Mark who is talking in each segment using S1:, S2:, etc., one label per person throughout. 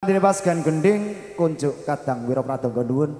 S1: Dene Pasgan Gending kunjuk kadang Wira Pradangga nuwun.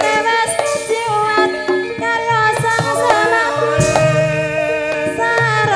S2: Sarah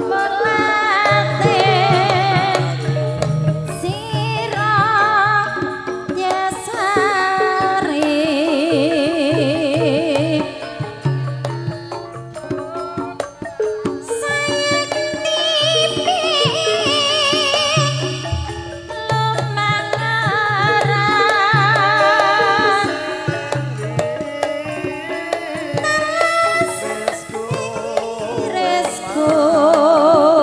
S2: Oh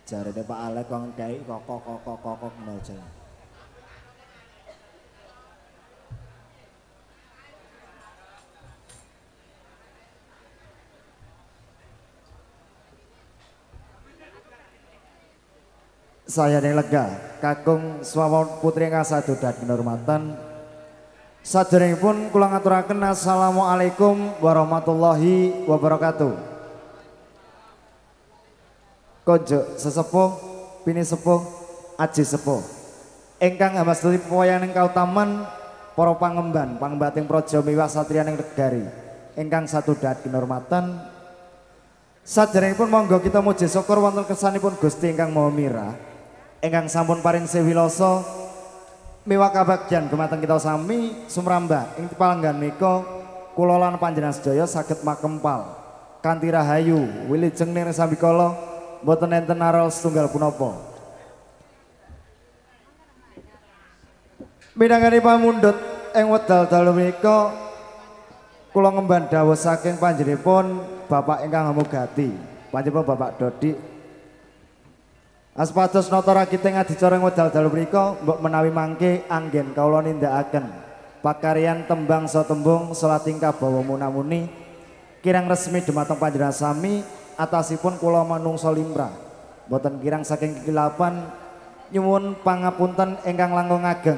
S1: Jarene Pak Alek kok ngkai kokok aja. Saya yang lega kakung swawon putri ingkang sadudan kinurmatan. Saderengipun kula ngaturaken assalamualaikum warahmatullahi wabarakatuh. Konjo sesepuh, pini sepuh, aji sepuh. Ingkang hambasturi pewayangan kautaman para pangemban, pangbating praja miwah satriyaning negari. Ingkang sadudan kinurmatan. Saderengipun monggo kita muji syukur wonten kersanipun Gusti ingkang Maha Mirah. Ingkang sampun paring sewiloso miwah kabagyan dumateng kita sami sumrambah ing palenggan menika kula lan panjenengan sedaya saged makempal kanthi rahayu wilujeng nir sambikala boten enten aral setunggal punapa. Midhangani pamundhut ing wedal dalu menika kula ngemban dawuh saking panjenenganipun Bapak ingkang Hamugati, panjenengan Bapak Dodi. Aspados nata rakite ngadicara ing wedal dalu menika mbok menawi mangke anggen kawula nindakaken pakaryan tembang sa tembung salah tingkah bawa munamuni kirang resmi dumateng panjenengan sami atasipun kula manungsa limrah boten kirang saking kekilapan nyuwun pangapunten ingkang langkung ageng.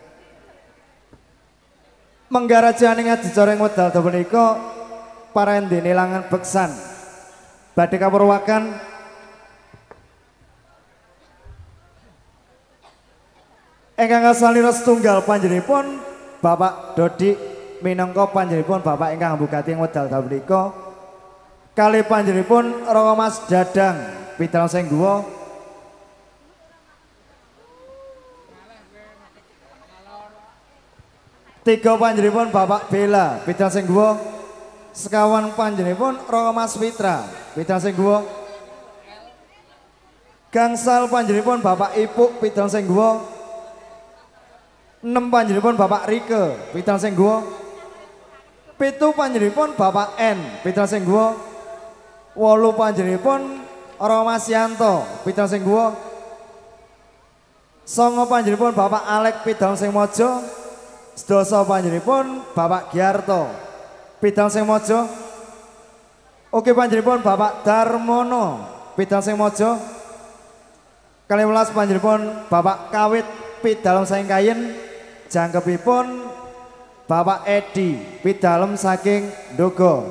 S1: Menggarajaning ngadicara ing wedal dalu menika parendene langan beksan badhe kawruwaken ingkang asalira setunggal panjenenganipun Bapak Dodi minangka panjenenganipun Bapak ingkang Hamugati ing wedal dalu menika kalih panjenenganipun Rama Mas Dadang Pidhalang Sengguwa tiga panjenenganipun Bapak Bela Pidhalang Sengguwa sekawan panjenenganipun Rama Mas Fitra Pidhalang Sengguwa gangsal panjenenganipun Bapak Ipuk Pidhalang Sengguwa 6 panjenenganipun Bapak Rike Pidhalang Sengguwa 7 panjenenganipun Bapak N Pidhalang Sengguwa 8 panjenenganipun Rama Sianto Pidhalang Sengguwa 9 panjenenganipun Bapak Alek Pidhalang Sengmojo 10 panjenenganipun Bapak Giarto Pidhalang Sengmojo ugi panjenenganipun Bapak Darmono Pidhalang Sengmojo 12 panjenenganipun Bapak Kawit Pidhalang Sengkayen jangkepipun Bapak Edi Pidhalem saking Ndogo.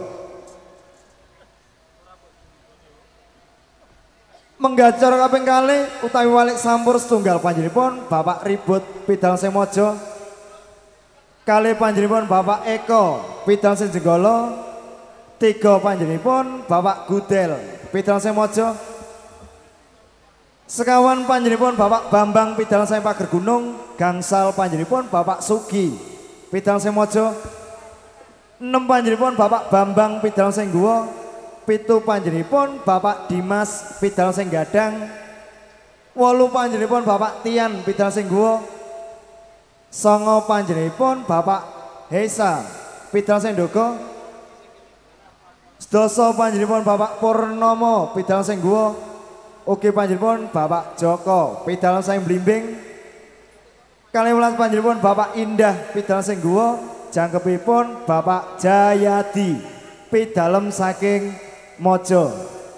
S1: Menggacara kaping kalih utawi walik sampur setunggal panjenenganipun Bapak Ribut Pidhalang Sengmojo kalih panjenenganipun Bapak Eko Pidhalang Senjenggala 3 panjenenganipun Bapak Gudel Pidhalang Sengmojo sekawan panjenenganipun Bapak Bambang Pidhalang Seng Pager Gunung gangsal panjenenganipun Bapak Sugi Pidhalang Sengmojo 6 panjenenganipun Bapak Bambang Pidhalang Sengguwa 7 panjenenganipun Bapak Dimas Pidhalang Senggadang 8 panjenenganipun Bapak Tian Pidhalang Sengguwa 9 panjenenganipun Bapak Hesa Pidhalang Sengdogo 10 panjenenganipun Bapak Purnomo Pidhalang Sengguwa ugi panjenenganipun Bapak Joko Pidhalang Seng Blimbing 12 panjenenganipun Bapak Indah Pidhalang Sengguwa jangkepipun Bapak Jayadi Pidhalem saking Mojo.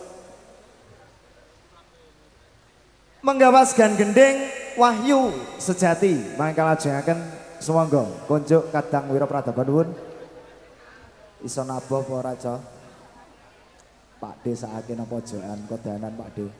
S1: Menggawas gan gending Wahyu Sejati mangke lajengaken sumangga kunjuk kadang wira pradaban nuwun iso nabuh apa ora Ca Pak D sakake napa pojokan kodanan Pak D.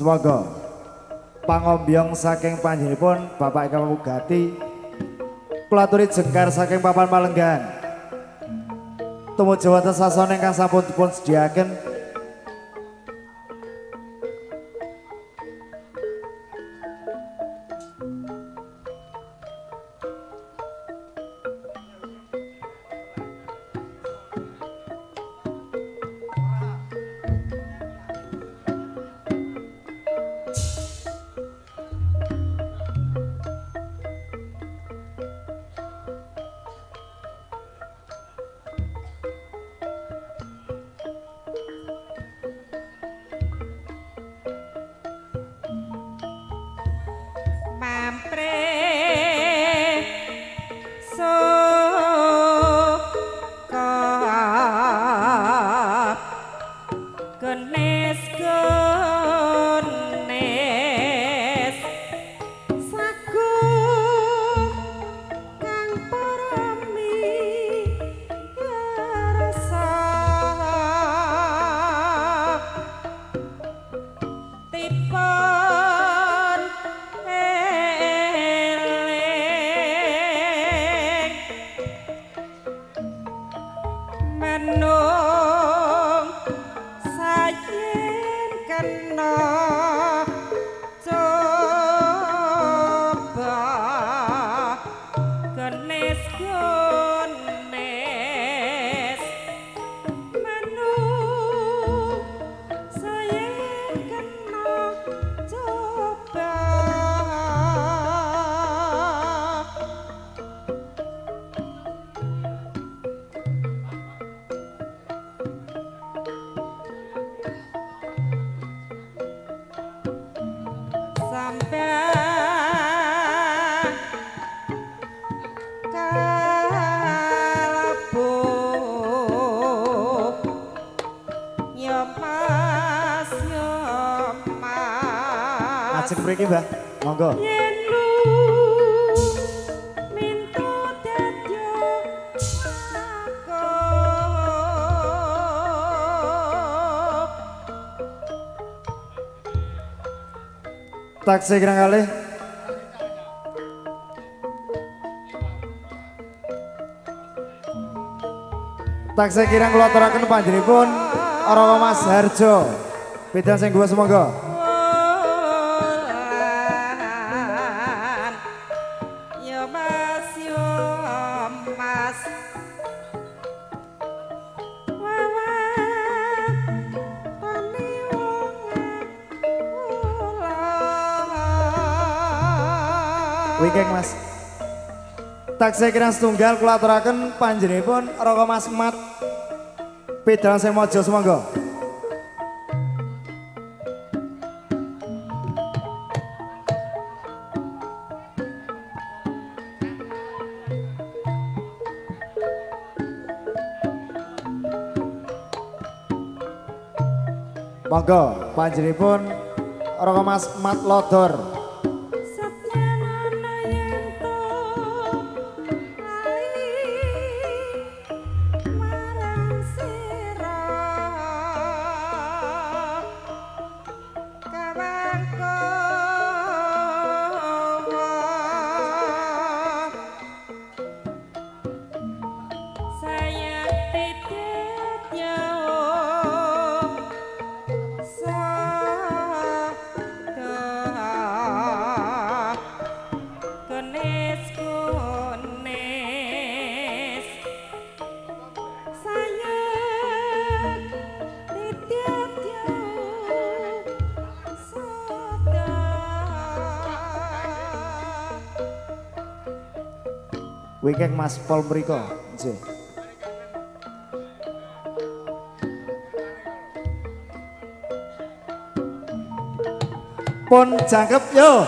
S1: Semoga pangombyong saking panjenenganipun Bapak ingkang mugati kula aturi jengkar saking papan palenggan tumuju wonten sasana ingkang sampun dipun sediaken Ajeng mriki Mbah, monggo. Taksih kirang kalih. Taksih kirang kula aturaken panjenenganipun Rama Mas Harjo. Bidang sing gua semonggo. Wingking Mas. Taksih kirang setunggal kula aturaken panjenenganipun Raka Mas Mat. Pedang sing mojo semonggo. Monggo panjenenganipun Raka Mas Mat Lodor. Wingking Mas Pol mriko, nggih. Pun jangkep yo.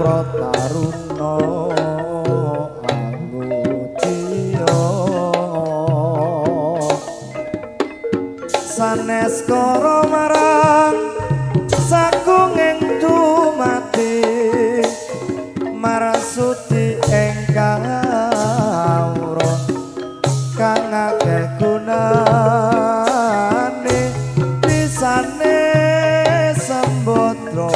S1: Prataruna Anguciya sanes kara marang sakunging dumati marasuti engkang awra kang akeh gunane pisane sembodra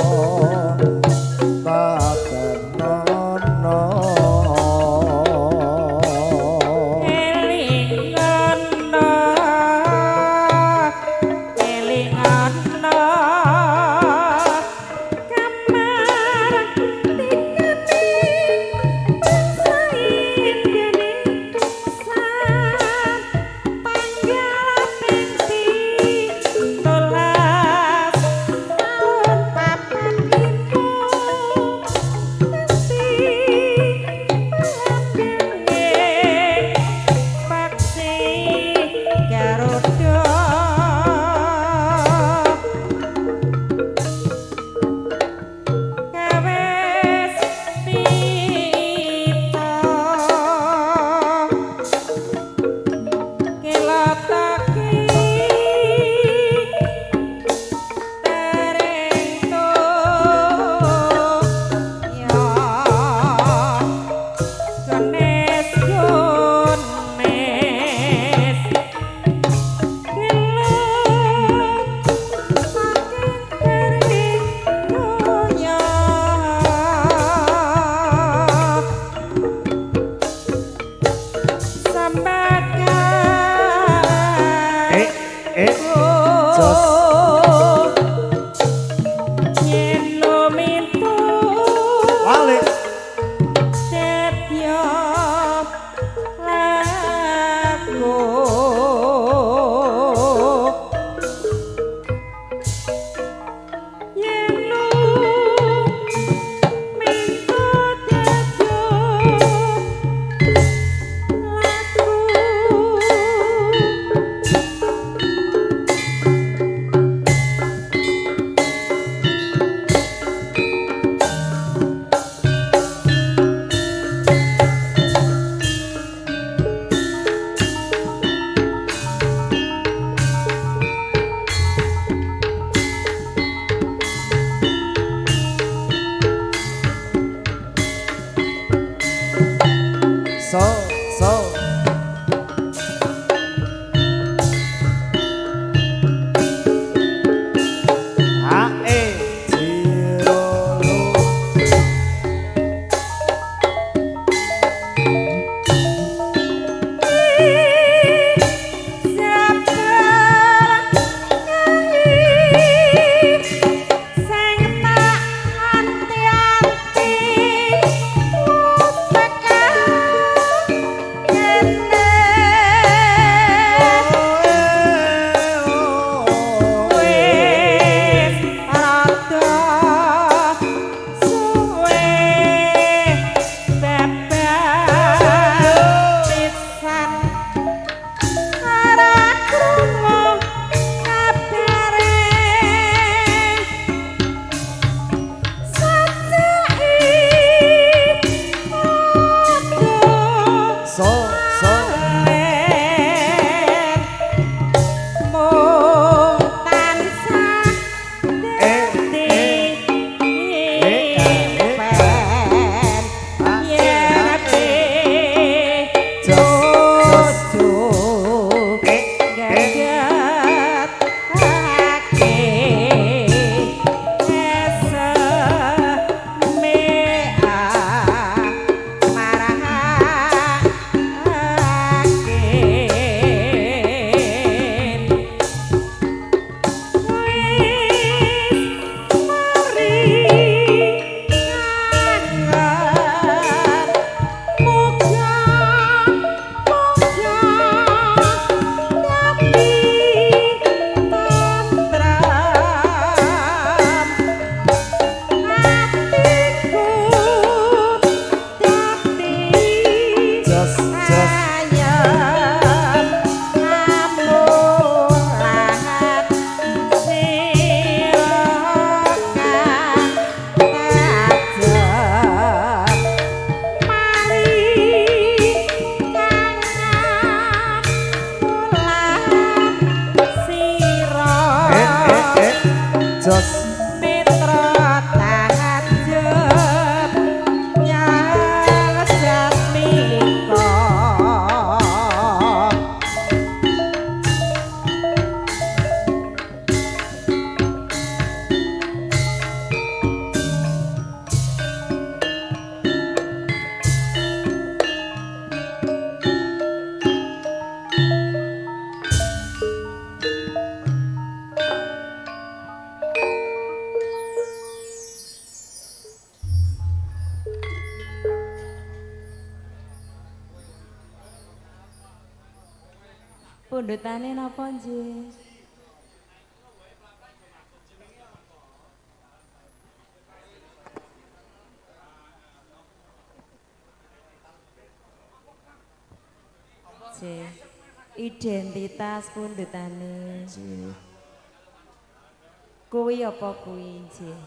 S2: Pundutane napa nggih? Nggih. Identitas pundutane.
S1: Nggih.
S2: Kuwi apa kuwi nggih?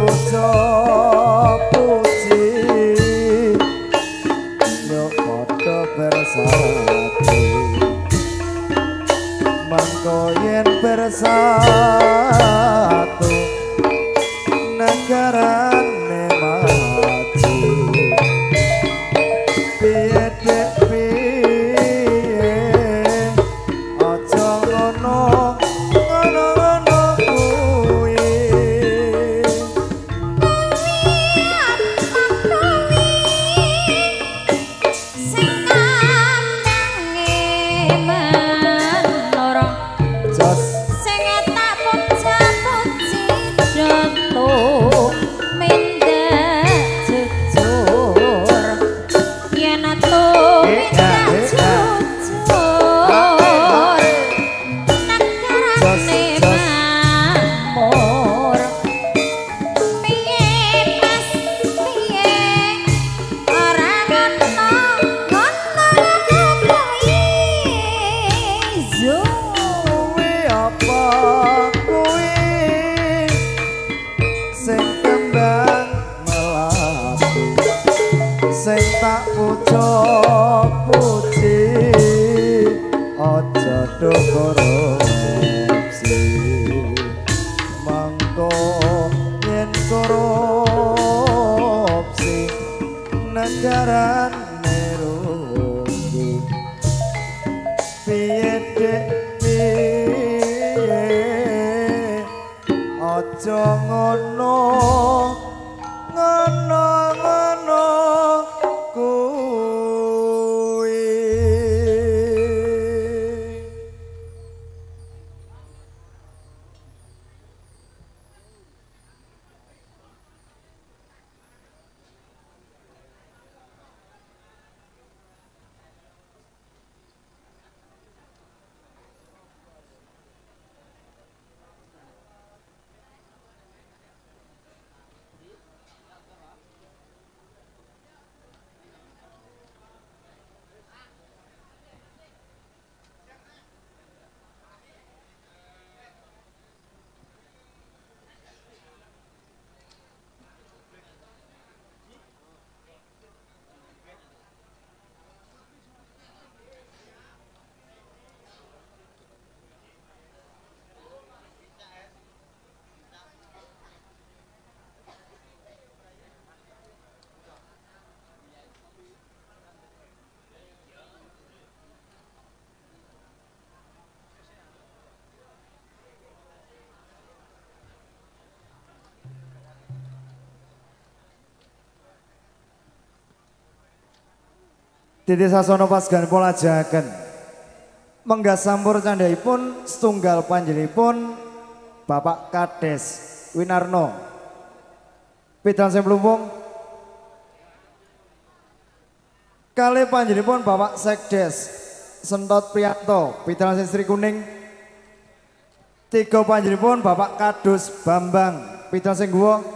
S1: puja puji yuk padha bersatu mangko yen bersatu negarane maju piye dek piye aja ngono ngono kuwi jos sing tak puja puji aja do korupsi mangko yen korupsi negarane rugi piye dek piye aja ngono ngono kuwi Titi sasono pasgan pola jaken menggah sampur candhaipun setunggal panjenipun Bapak Kades Winarno Pidan sing mlumpung kalih panjenipun Bapak Sekdes Sentot Priyanto Pidan sing Sri Kuning tiga panjenipun Bapak Kadus Bambang Pidan sing Guwa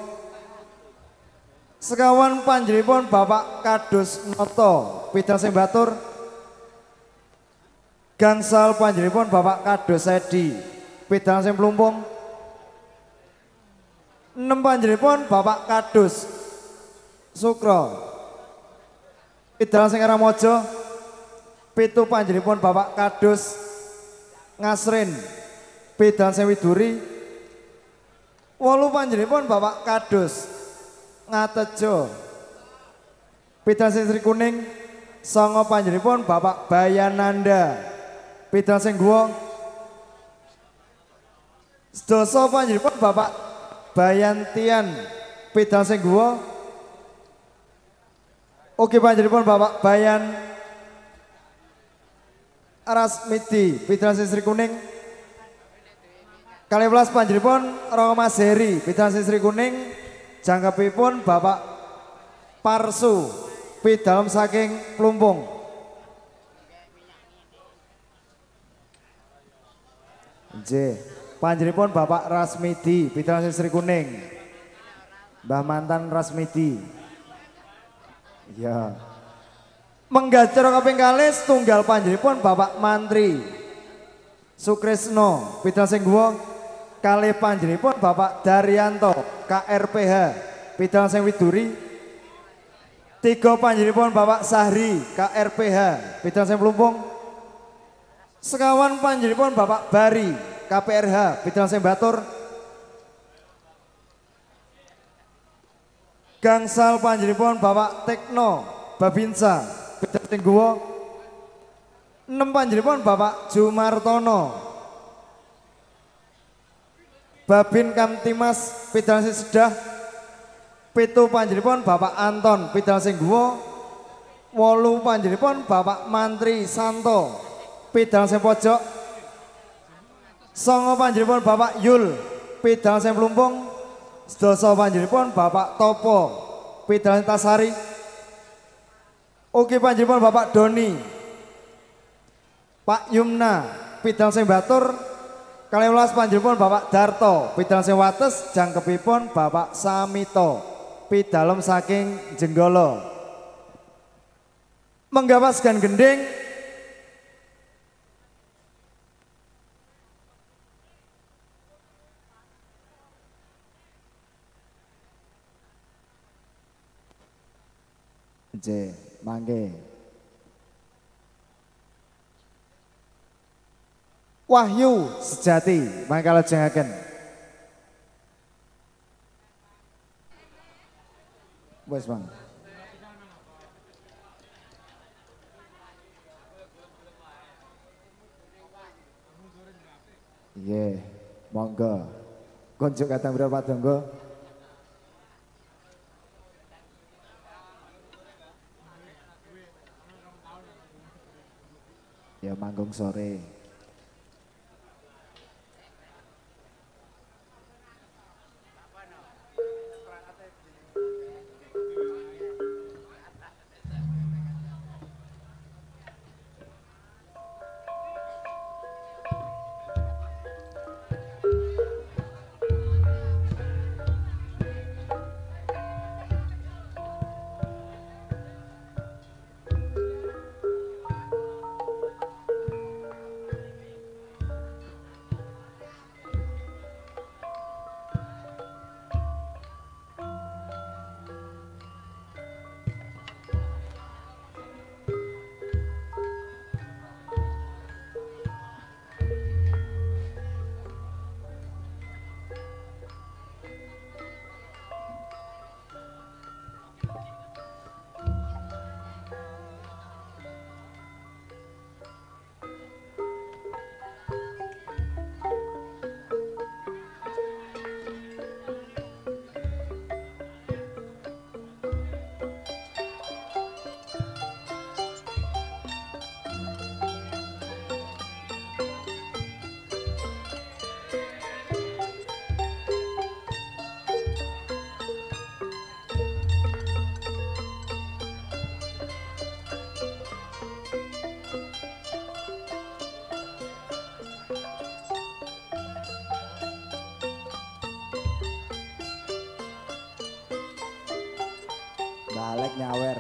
S1: sekawan panjenipun Bapak Kadus Noto Pidan sing Batur gangsal panjenipun Bapak Kadus Edi Pidan sing Plumpung 6 panjenipun Bapak Kadus Sukro Pidan sing Ramojo 7 panjenipun Bapak Kadus Ngasrin Pidan sing Widuri 8 panjenipun Bapak Kadus Ngatejo Pidan sing Sri Kuning 9 panjenipun Bapak Bayananda Pidan sing Guwa 10 panjenipun Bapak Bayantian Pidan sing Guwa ugi panjenipun Bapak Bayan Rasmidi Pidan sing Sri Kuning 12 panjenipun Roma Seri Pidan sing Sri Kuning jangkepipun Bapak Parsu Pidalem saking Plumpung nggih panjenipun Bapak Rasmidi Pidalem Sri Kuning Mbah Mantan Rasmidi ya menggacara kaping kalih setunggal panjenipun Bapak Mantri Sukresno Pidalem sing Guwa Kalih panjenenganipun Bapak Daryanto KRPH Bidang Sing Widuri. 3 panjenenganipun Bapak Sahri KRPH Bidang Sing Plumpung. Sekawan panjenenganipun Bapak Bari KPRH Bidang Sing Batur. Gangsal panjenenganipun Bapak Tekno Babinsa Bidang Sing Guwa. 6 panjenenganipun Bapak Jumartono Babin Kamtimas Bidang Sing Sedah. 7 panjenenganipun Bapak Anton Bidang Sing Guwa. 8 panjenenganipun Bapak Mantri Santo Bidang Sing Pojok. 9 panjenenganipun Bapak Yul Bidang Sing Plumpung. 10 panjenenganipun Bapak Topo Bidang Sing Tasari. Ugi panjenenganipun Bapak Doni Pak Yumna Bidang Sing Batur. 12 panjenenganipun Bapak Darto Bidang Sing Wates. Jangkepipun Bapak Samito Pidalem saking Jenggolo. Menggapaskan gending J mangke Wahyu Sejati mangke lajengaken. Wes Bang. Iya, monggo. Konjuk katang berapa tunggu? Ya manggung sore. Balik nyawer.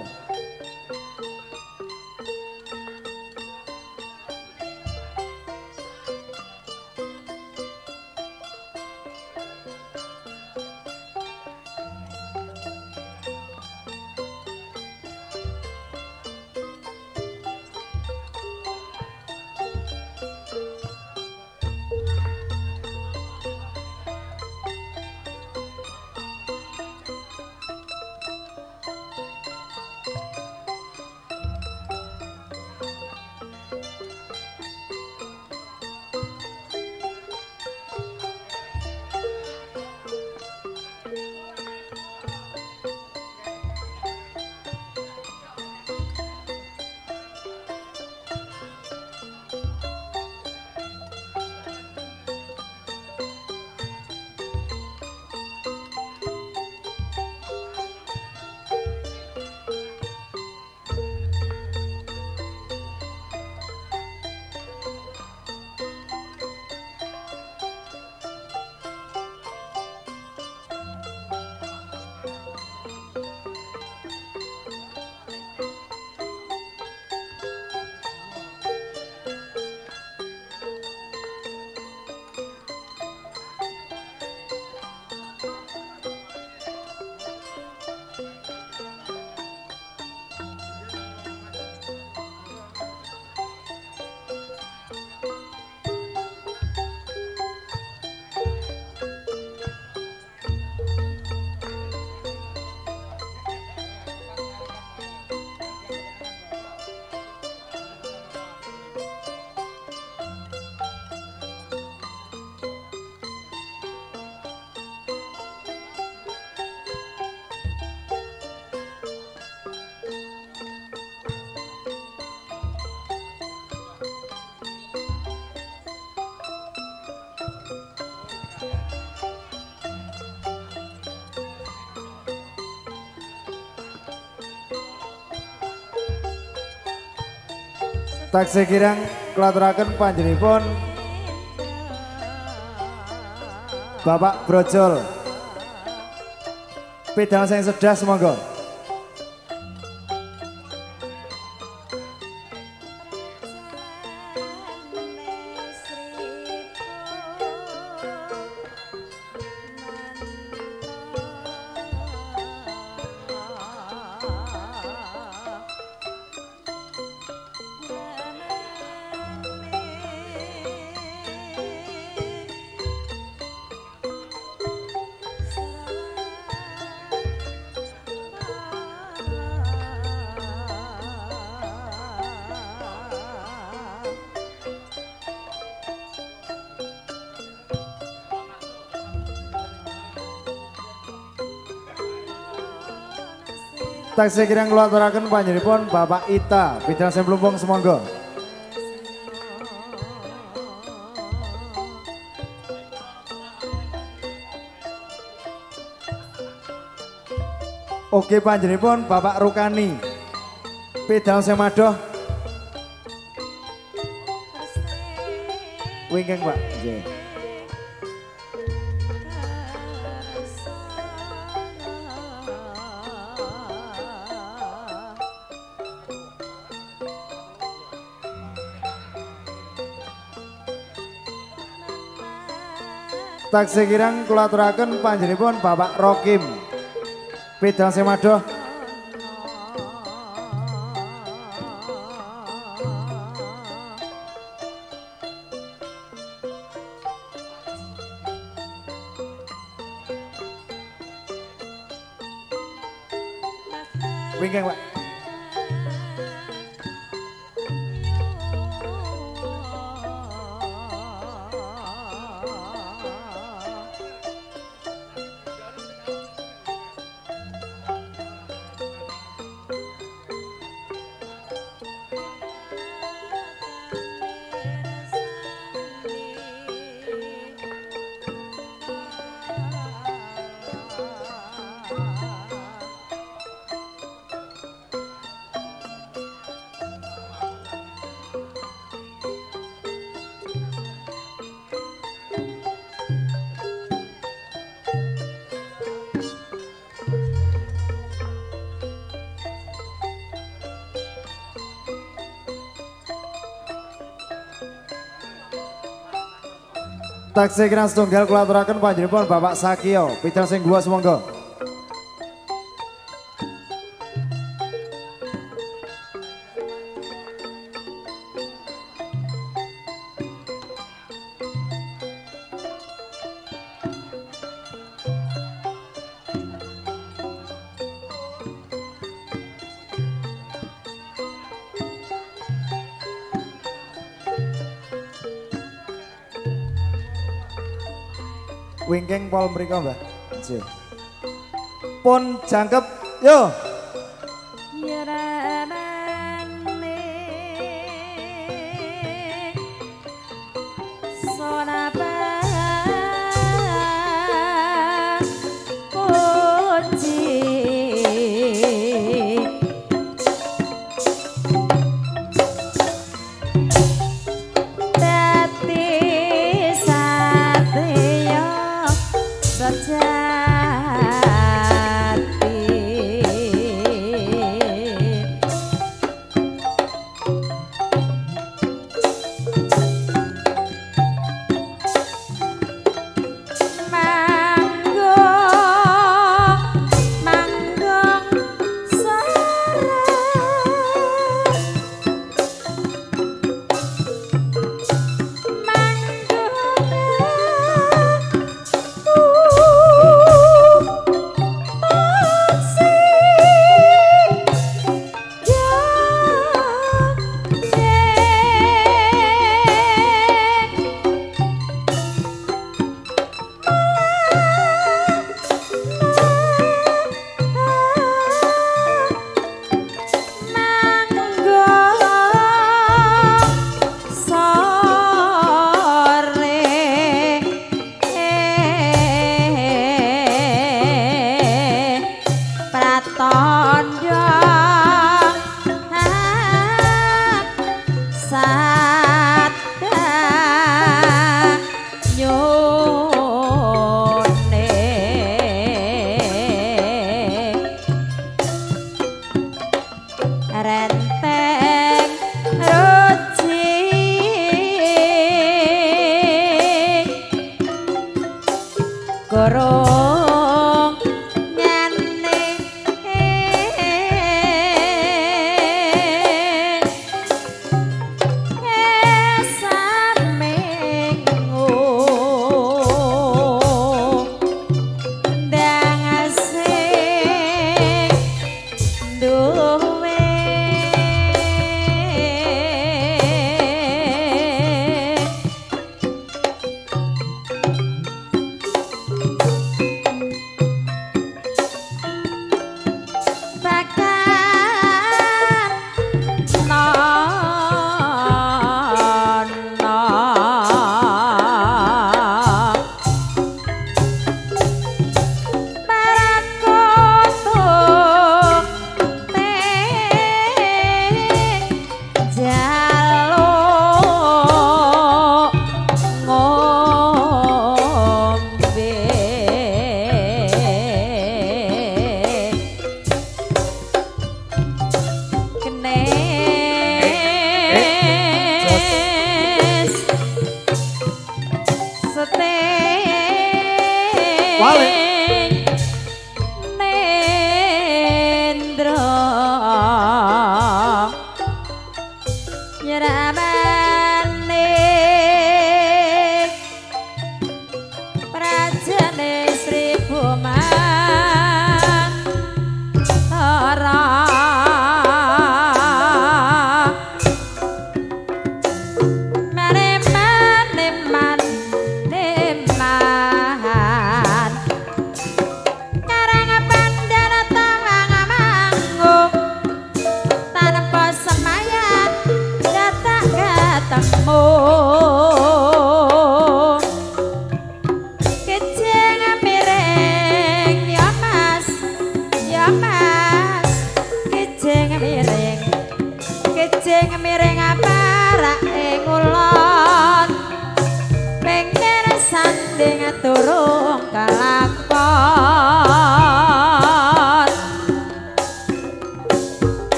S1: Taksih kirang kulaturaken panjenenganipun Bapak Brojol. Pedang sing sedah semonggo. Taksih kirang kulaturaken panjenenganipun Bapak Ita, bidang sing plumpung semonggo. Oke panjenenganipun Bapak Rukani, bidang sing madoh. Wingking Pak. Nggih. Taksih kirang kulaturaken panjenenganipun Bapak Rokim, bidang sing madoh. Wingking Pak. Taksih kirang setunggal kulaturaken panjenenganipun Bapak Sakio, bidang sing gua semonggo. Wingking pol mriko Mbah. Nggih. Pun jangkep yo.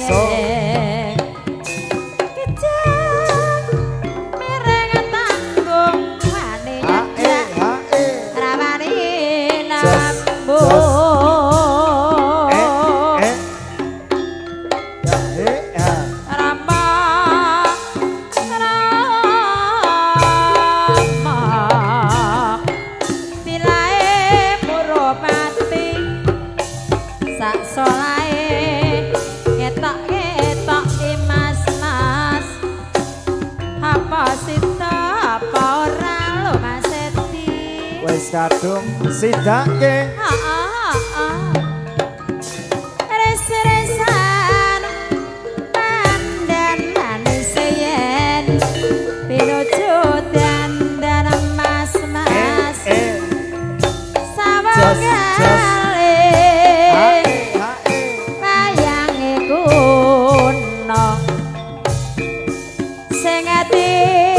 S1: Kadung sidake
S2: res-resan pandan seyen pinuju dandan mas-mas sawangale bayange kuno sing ati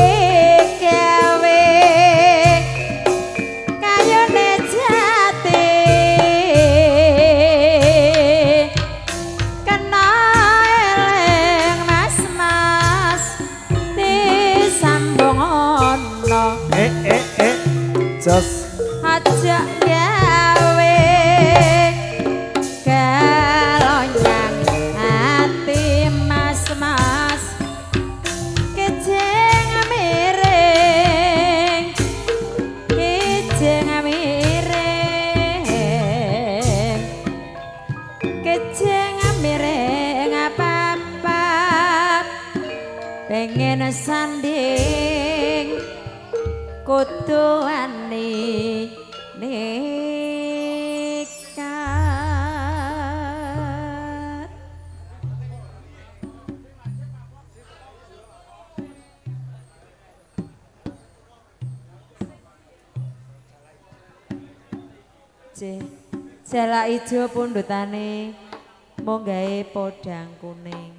S2: ajak gawe galonyang hati mas-mas kejeng miring apa-apa pengen sanding kudu ani nekat jala ijo pundutane mung gawe podang kuning.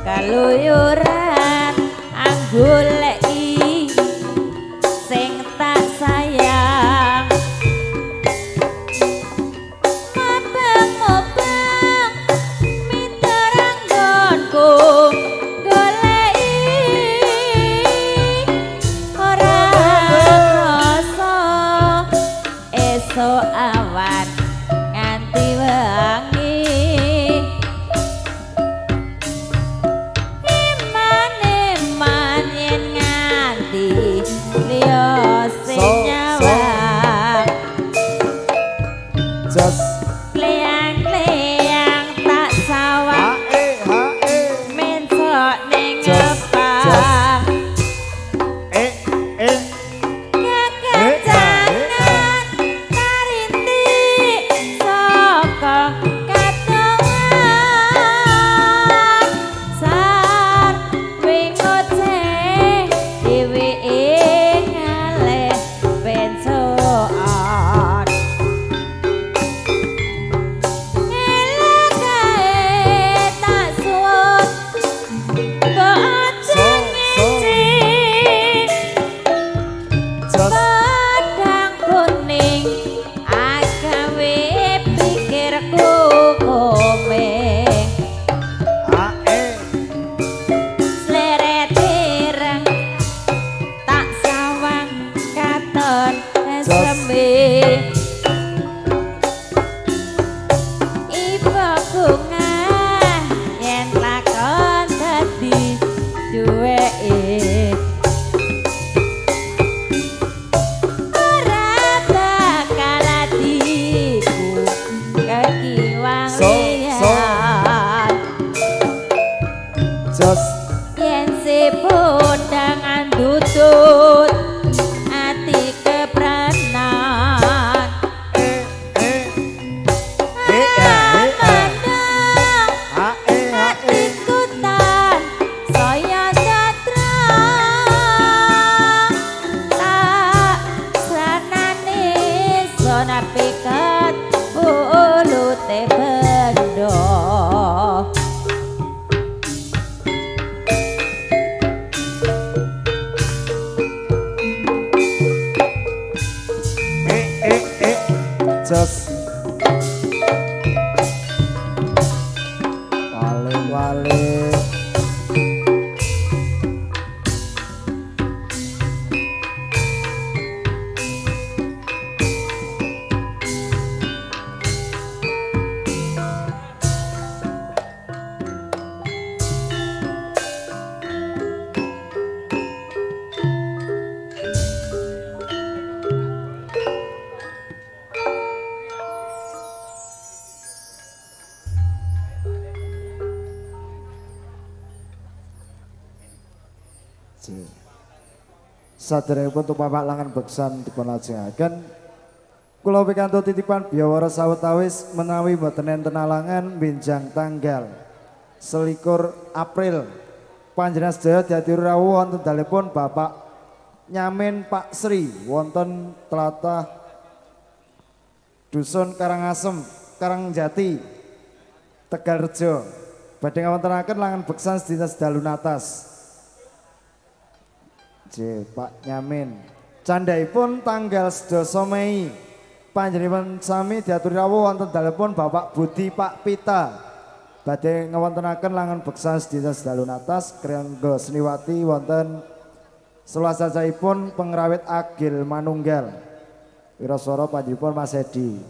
S2: kaluyuran anggoleki sing tak sayang mabang-mabang miterang nggonku goleki ora krasa esuk awan nganti wengi iman yen nganti liya sing nyawang
S1: Just
S2: kleyang-kleyang tak sawang mensok ning ngepang kekencangan karintik saka katoan sar wingoce dheweke ngaleh bensokan elakae tak suwun boceng ngecik Padang kuning agawe pikirku komeng sleret ireng tak sawang katon sembe ibu bunga yen lakon dadi duweke ora bakal atiku kekiwang liyan
S1: just
S2: yen sepodangan tutut ati kepranan amandang atiku tan saya datrang tak sranane sona piket ulute bendo
S1: just wale-wale saderengipun tumpapak langan beksan dipun lajengaken kula pikantuk titipan biawara sawetawis menawi boten enten alangan benjang tanggal 21 April panjenengan sedaya dadi rawuh wonten dalipun Bapak Nyamin Pak Sri wonten tlatah Dusun Karangasem Karangjati Tegalrejo badhe ngawontenaken langan beksan sedina sedalu natas Pak Nyamin candhaipun tanggal 12 Mei panjenengan sami diaturi rawuh wonten dalipun Bapak Budi Pak Pita badhe ngawontenaken langan beksan sedina sedalu natas kriyangga seniwati wonten selasaipun pengrawit Agil Manunggal wiraswara panjenenganipun Mas Edi.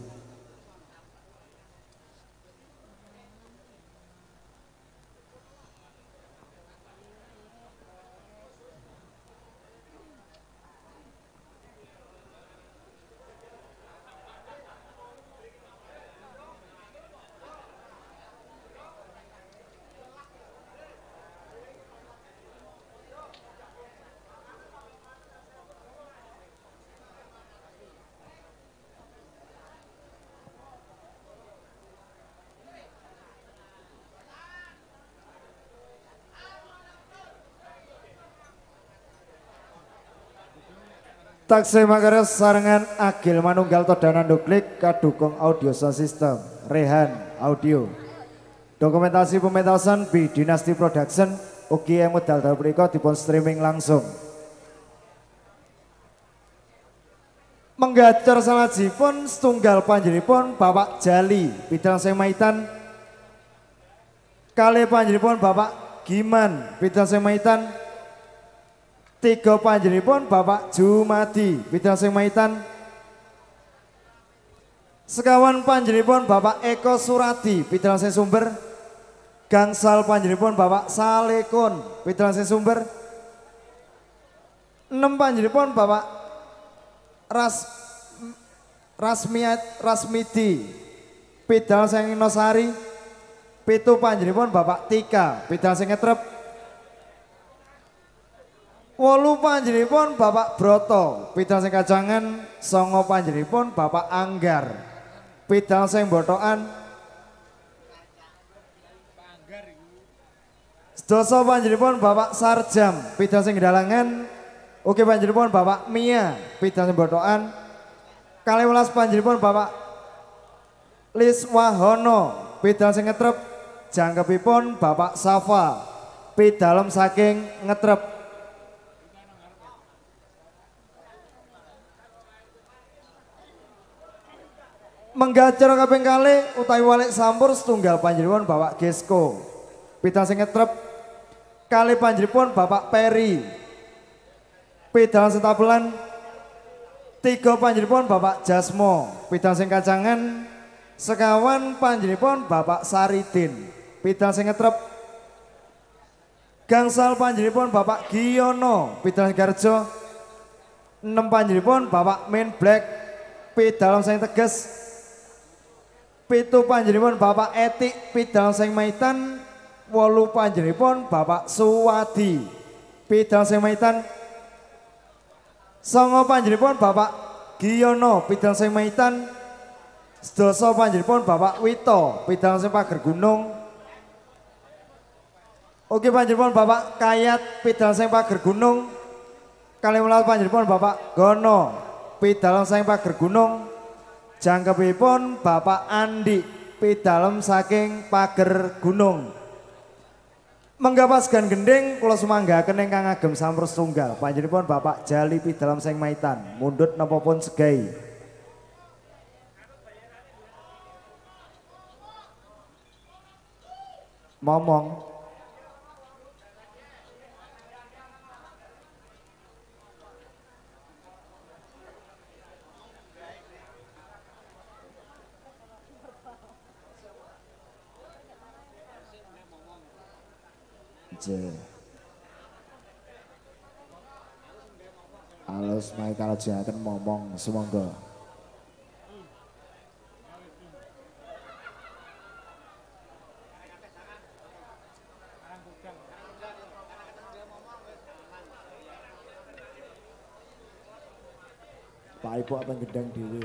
S1: Taksih makares sarengan Agil Manunggal Todana Nuklik kadukung audio sound system Rehan Audio. Dokumentasi pementasan B Dynasty Production ugi yang medal dal punika dipun streaming langsung. Menggacar salajipun setunggal panjenipun Bapak Jali bidang sing maitan kalih panjenipun Bapak Giman bidang sing maitan tiga panjenipun Bapak Jumadi bidang sing maitan sekawan panjenipun Bapak Eko Suradi bidang sing sumber gangsal panjenipun Bapak Salekun bidang sing sumber 6 panjenipun Bapak Rasmidi bidang sing Nosari 7 panjenipun Bapak Tika bidang sing ngetrep 8 panjenipun Bapak Broto bidang sing kajangan 9 panjenipun Bapak Anggar bidang sing botokan 10 panjenipun Bapak Sarjam bidang sing dalangan ugi panjenipun Bapak Mia bidang sing botokan 12 panjenipun Bapak Liswahono bidang sing ngetrep jangkepipun Bapak Safa bidalem saking ngetrep menggajar kaping kalih utawi walik sampur setunggal panjenipun Bapak Gesko bidang sing ngetrep kali panjenipun Bapak Peri bidang setabelan 3 panjenipun Bapak Jasmo bidang sing kacangan sekawan panjenipun Bapak Saridin bidang sing ngetrep gangsal panjenipun Bapak Giono bidang sing garjo 6 panjenipun Bapak Main Black bidang sing teges 7 panjenipun Bapak Etik bidang sing maitan 8 panjenipun Bapak Suwadi bidang sing maitan 9 panjenipun Bapak Giono bidang sing maitan 10 panjenipun Bapak Wito bidang sing pager gunung ugi panjenipun Bapak Kayat bidang sing pager gunung 12 panjenipun Bapak Gono bidang sing pager gunung jangkepipun Bapak Andi bidalem saking pager gunung. Menggapaskan gending kula sumanggaken ingkang agem sampur setunggal panjenipun Bapak Jali pidalem sing maitan mundhut napa pun segai. Momong halus mai kalau jaten momong semonggo. Pak Ibu apa gedang dhewe.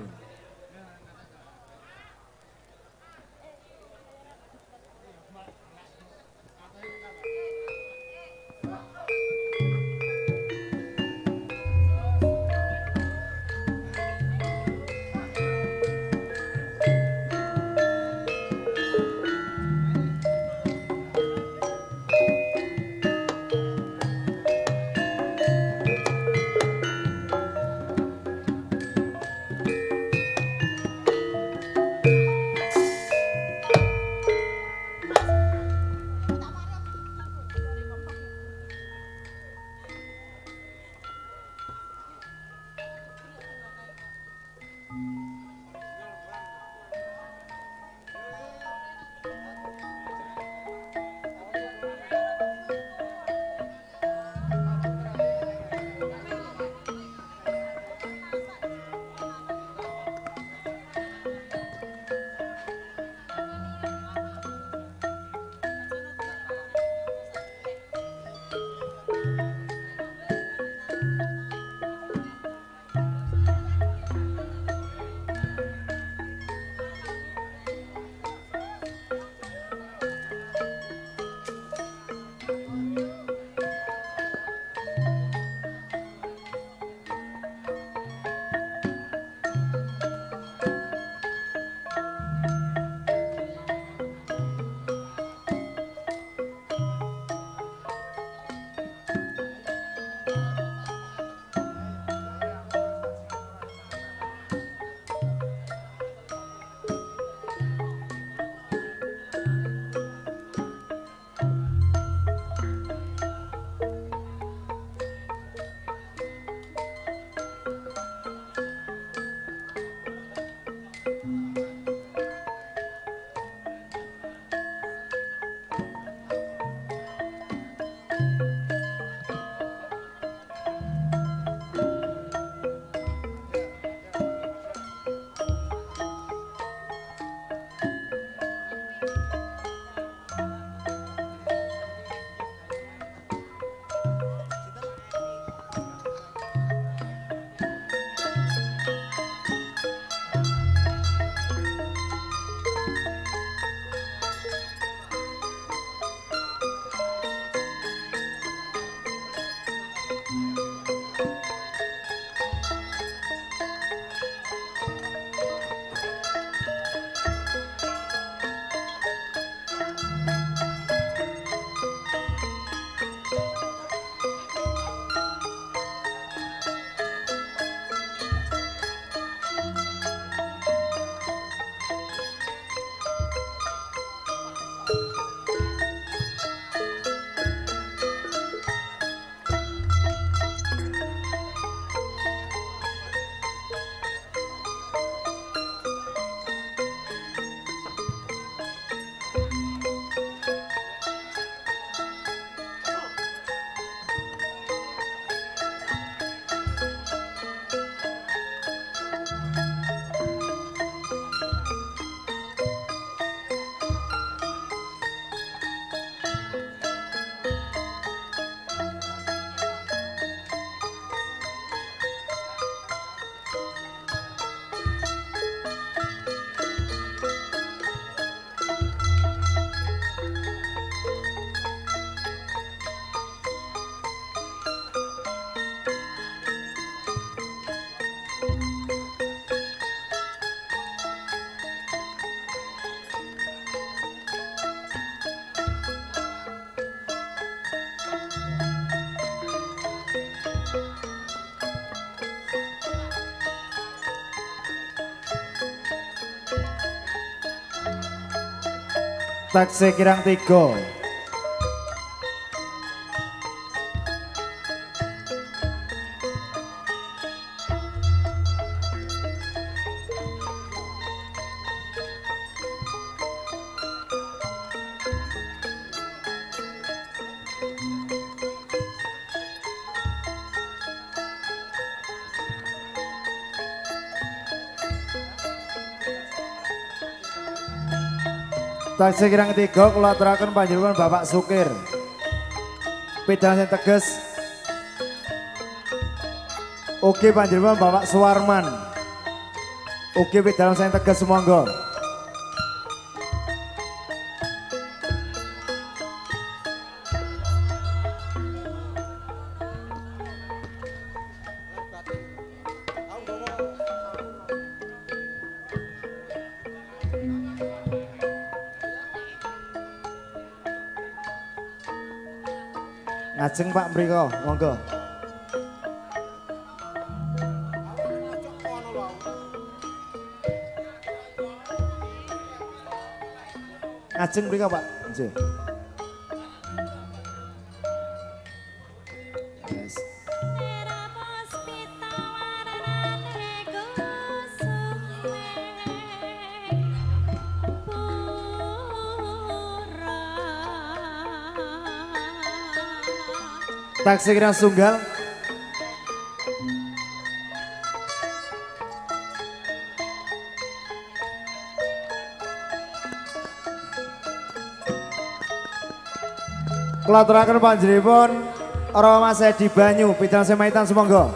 S1: Taksi Kirang 3. Taksi Kirang 3 kula aturaken panjenengan Bapak Sukir. Pidalan sing teges. Ugi panjenengan Bapak Suwarman. Ugi pidalan sing teges monggo. Ngajeng Pak mriko, monggo. Ngajeng mriko Pak, nggih. Yes. Taksi Kirang Sunggal. Kula aturaken panjenenganipun Rama Sedi Banyu pidalan semaitan semonggo.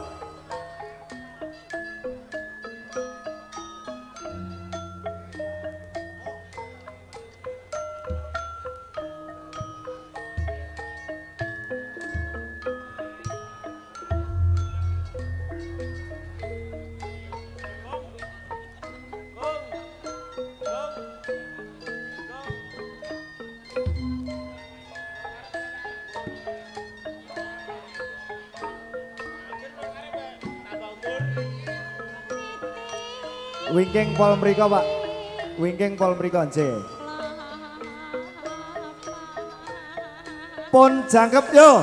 S1: Wingking pol mriko Pak. Wingking pol mriko nggih. Pun jangkep yo.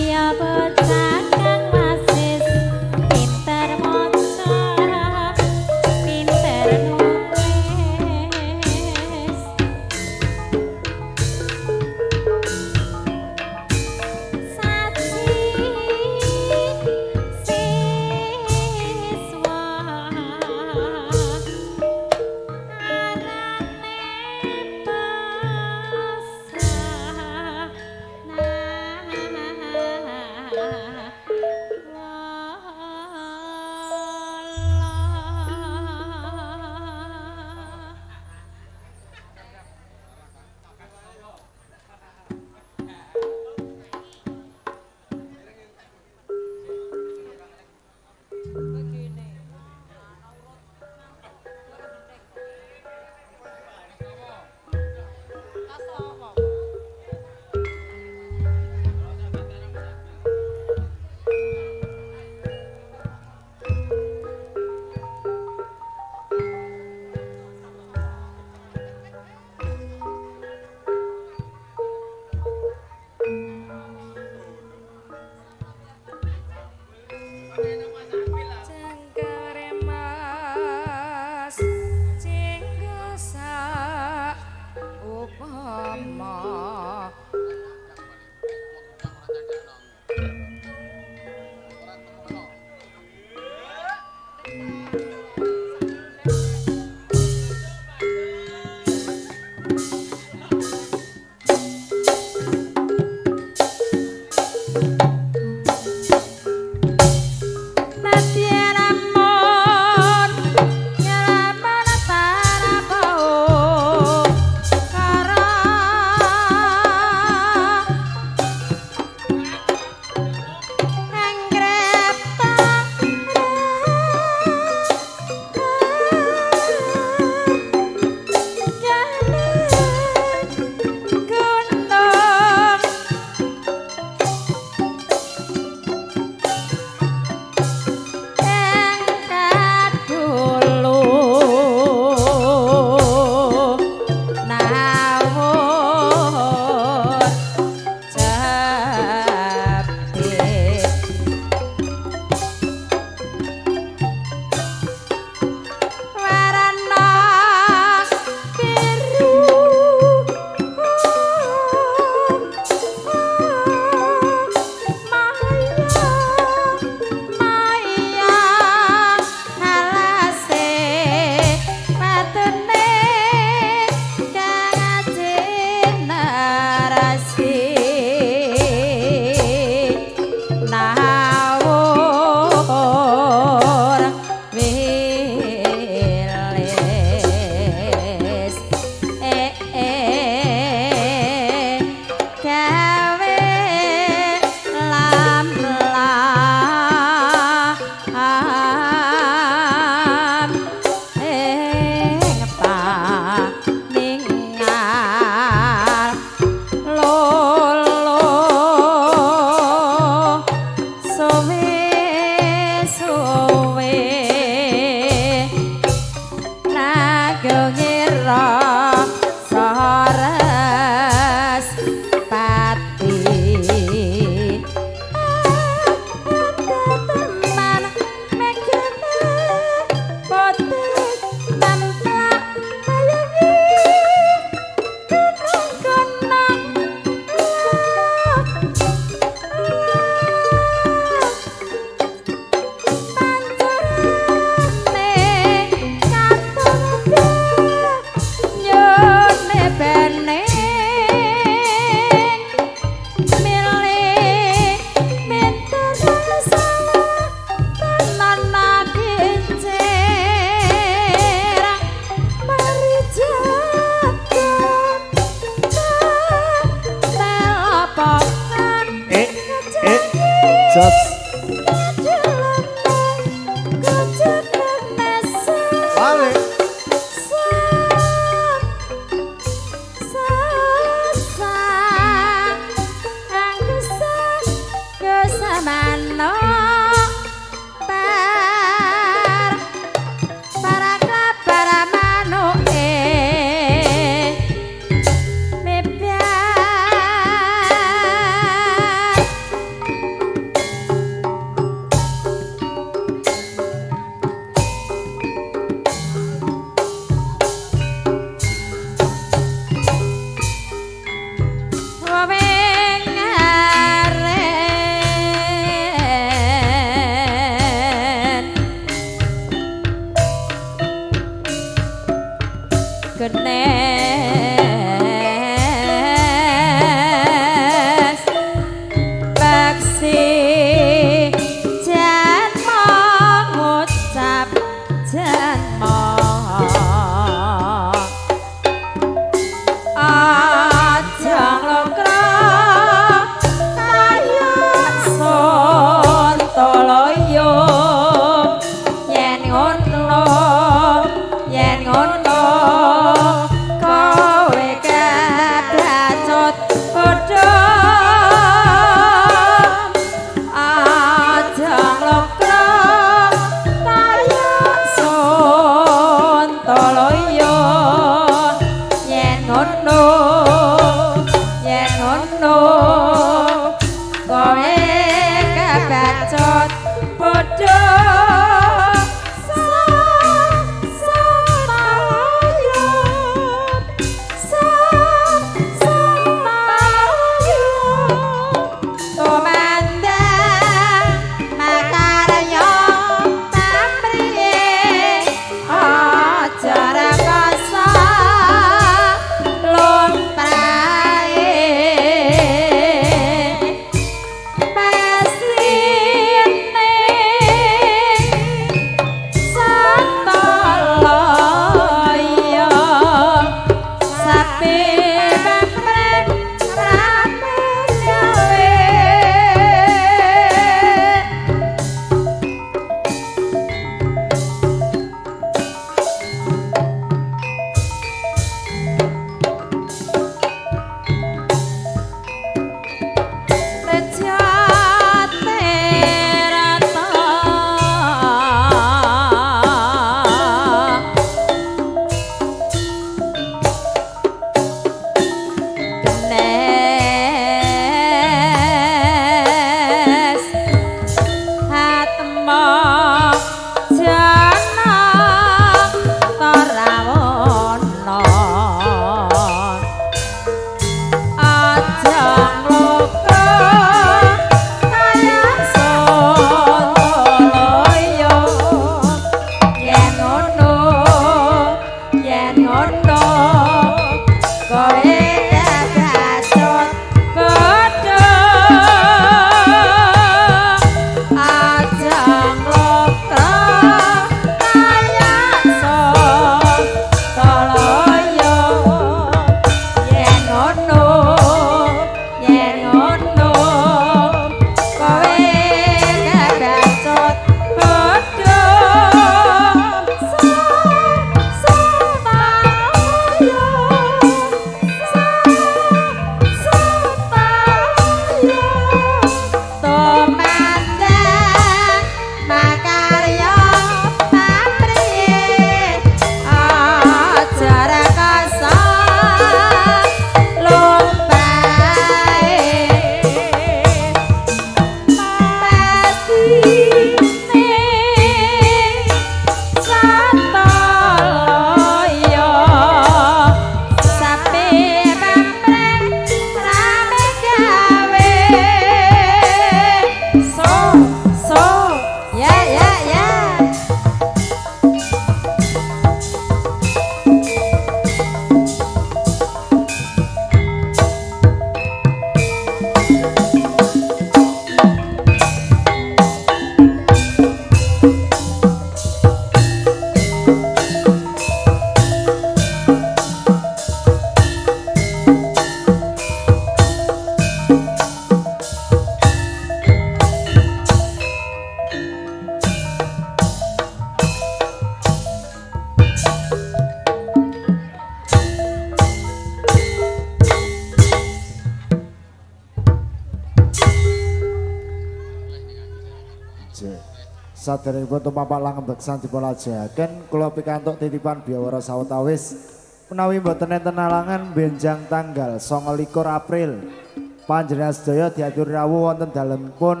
S1: Saderengipun tumapak langgeng beksan dipun lajengaken kula pikantuk titipan biawara sawetawis menawi mboten enten alangan benjang tanggal 29 April panjenengan sedaya diatur rawuh wonten dalemipun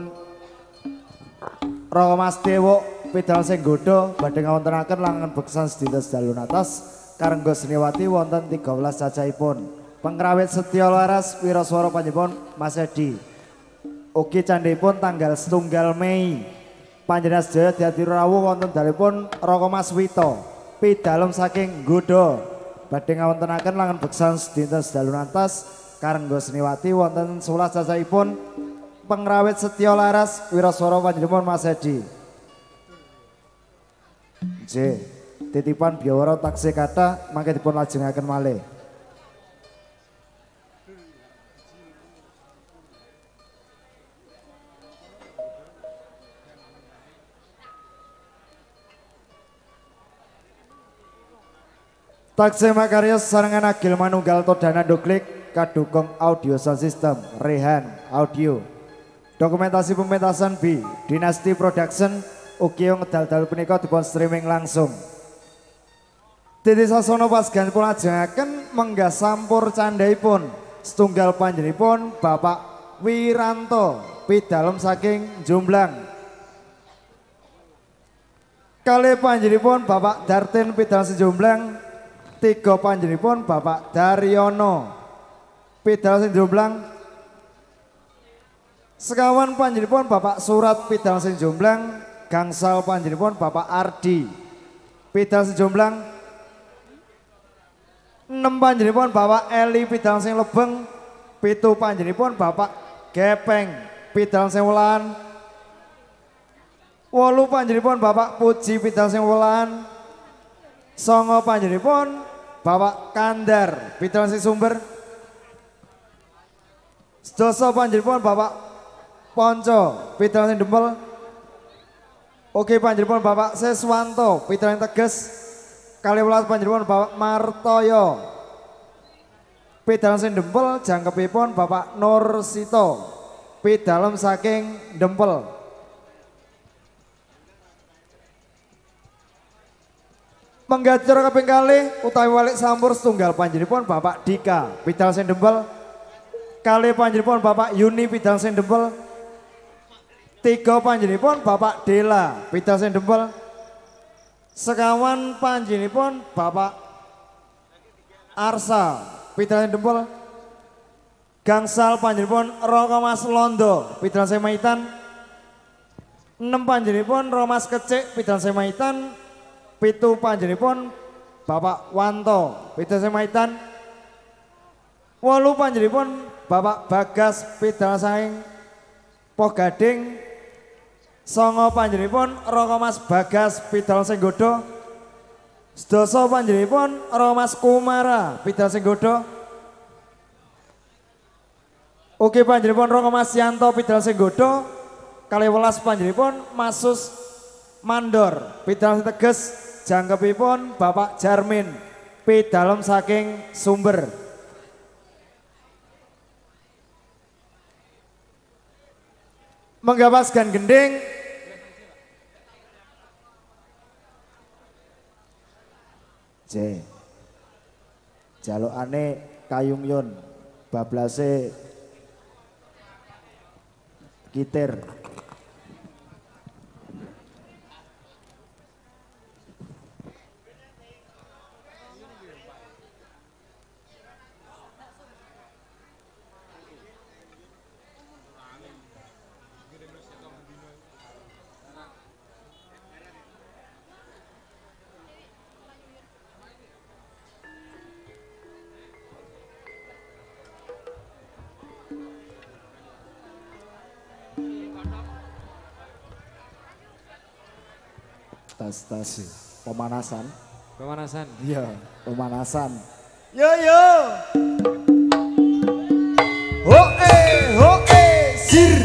S1: Raka Mas Dewok Pidal sing godha badhe ngawontenaken langan beksan sedina dalu atas karengga Seniwati wonten 13 cacahipun. Pengrawit Setya Laras wiraswara panjenengan Mas Edi. Ugi candhipun tanggal 1 Mei panjenengan sedaya diatur rawuh wonten dalipun Raka Mas Wito pidalem saking Godha badhe ngawontenaken langan beksan sedina dalu atas karengga Seniwati wonten 11 cacahipun. Pengrawit Setya Laras wiraswara panjenengan Mas Edi. J titipan biawara taksih kathah mangke dipun lajengaken malih. Taksih makarya sarengan Agil Manunggal Todana Doklik kadukung audio sound system Rehan Audio. Dokumentasi pementasan B Dinasti Production ugi ngedal-dal punika dipun streaming langsung. Didi Sasono pasgan pun lajengaken menggah sampur candhaipun setunggal panjenenganipun Bapak Wiranto pidalem saking Jomblang. Kalih panjenenganipun Bapak Dartin pidalem saking Jomblang. Tiga panjenenganipun Bapak Daryono pidalem saking Jomblang. Sekawan panjenenganipun Bapak Surat pidalem saking Jomblang. Gangsal panjenenganipun Bapak Ardi pidalem saking Jomblang. 6 panjenenganipun Bapak Eli pidalem saking Lebeng. 7 panjenenganipun Bapak Gepeng pidalem saking Welan. 8 panjenenganipun Bapak Puji pidalem saking Welan. 9 panjenenganipun Bapak Kandar pidalem saking Sumber. 11 panjenenganipun Bapak Ponco pidalem saking Dempel. Oke panjenenganipun Bapak Seswanto pidalem Teges. 12 panjenenganipun Bapak Martoyo pidalem saking Dempel. Jangkepipun Bapak Nursito pidalem saking Dempel. Menggacara kaping kalih utawi walik sampur setunggal panjenenganipun Bapak Dika pidalem saking Dempel. Kalih panjenenganipun Bapak Yuni pidalem saking Dempel. 3 panjenenganipun Bapak Dela pidalem saking Dempel. Sekawan panjenenganipun Bapak Arsa pidalem saking Dempel. Gangsal panjenenganipun Raka Mas Londo pidalem saking Maitan. 6 panjenenganipun Raka Mas Kecik pidalem saking Maitan. 7 panjenenganipun Bapak Wanto pidalem saking Maitan. 8 panjenenganipun Bapak Bagas pidalem saking Poh Gading. 9 panjenenganipun Raka Mas Bagas pidalem saking Godha. 11 panjenenganipun Raka Mas Kumara pidalem saking Godha. Ugi panjenenganipun Raka Mas Yanto pidalem saking Godha. 12 panjenenganipun Masus Mandor pidalem saking Teges. Jangkepipun Bapak Jarmin pidalem saking Sumber. Menggapaskan gending J jalukane Kayung Yun bablase Kitir. Tas pemanasan. Iya, pemanasan. Yo yo. Ho sir.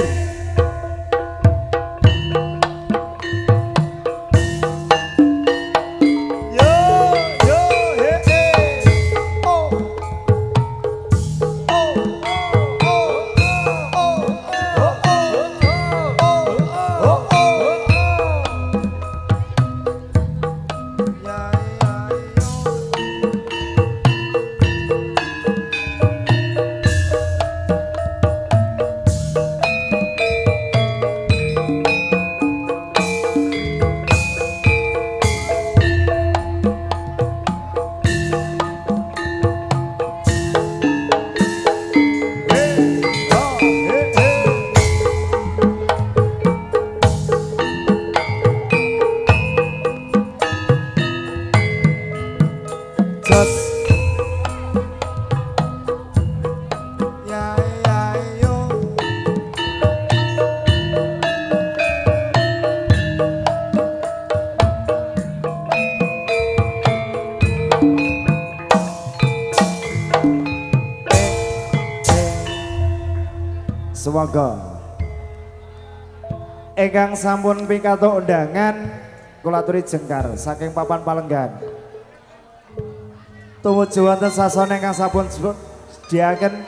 S1: Jos. Ya ya yo. Semoga ingkang sampun pikatuk undangan kula aturi jengkar saking papan Palenggan. Tumuju wonten sasana ingkang sampun sediaken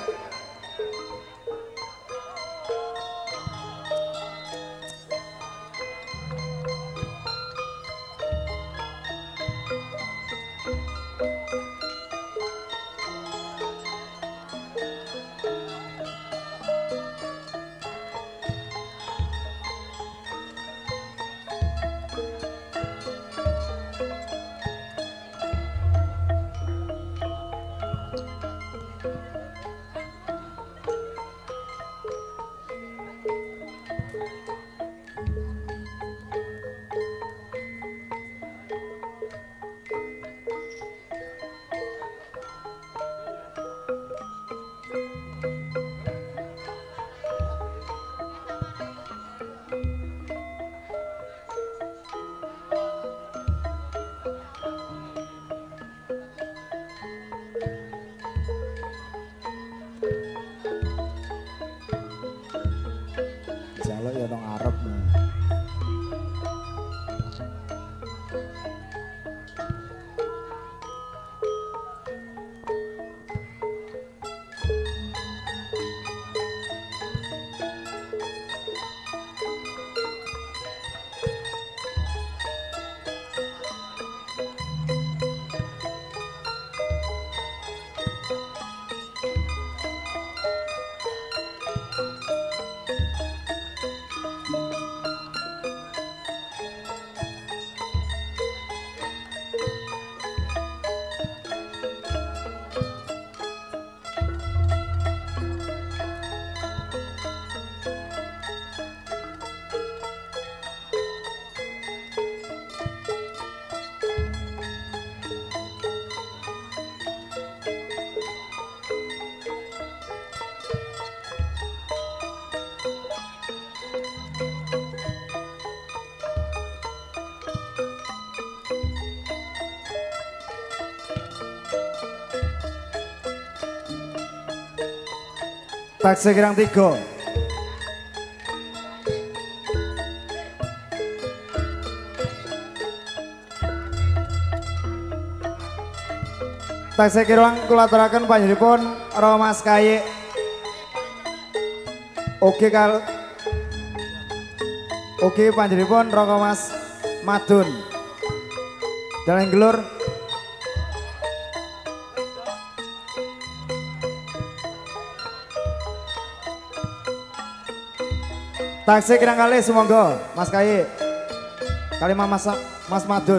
S1: jaluk ya nang arep. Taksih kirang 3. Taksih kirang kula aturaken panjenenganipun Roh Mas Kaye. Oke panjenenganipun Roh Mas Madun. Dalang gelur. Taksih kirang kalih sumangga Mas Kaye. Kali Mas Madun.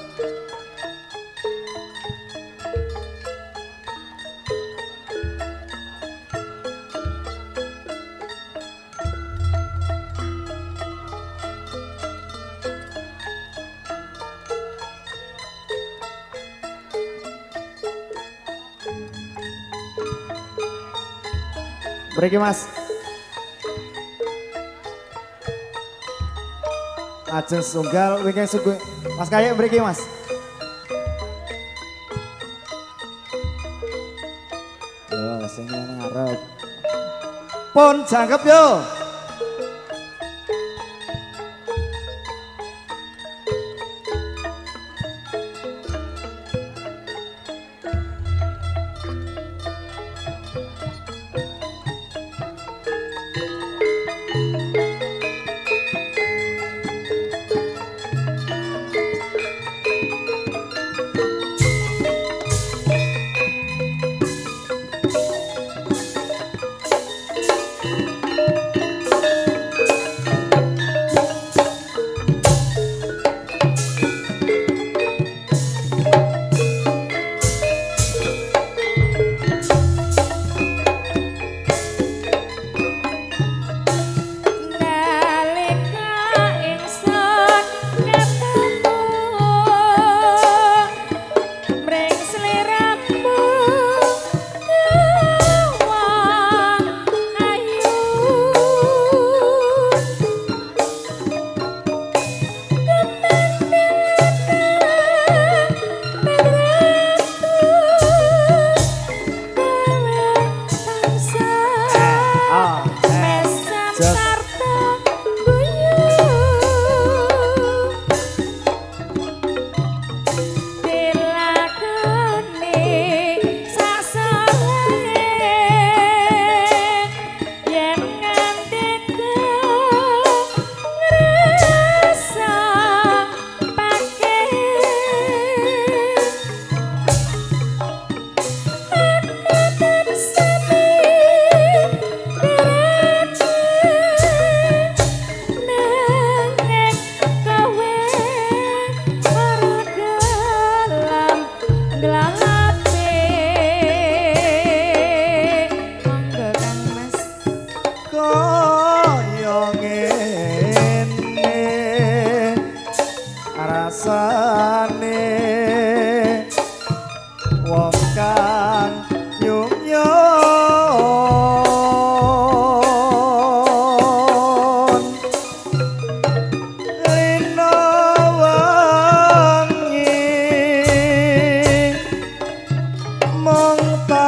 S1: Mriki Mas. Ajeng sunggal wingking suku Mas Kaye mriki Mas. Yo sing ngarep. Pun jangkep yo. kang nyumyon lino wangi mong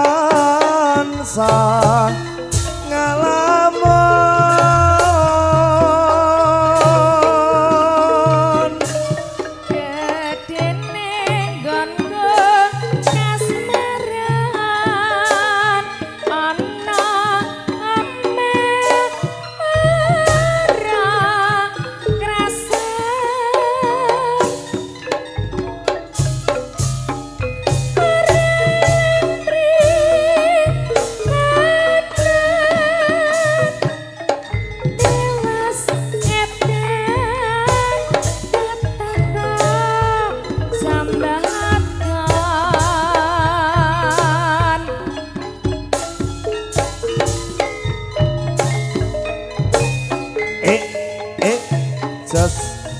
S1: tansah ngalamun
S2: gedene nggonku kasmaran ana amel ora krasa dewas edan tetangga sambatan
S1: just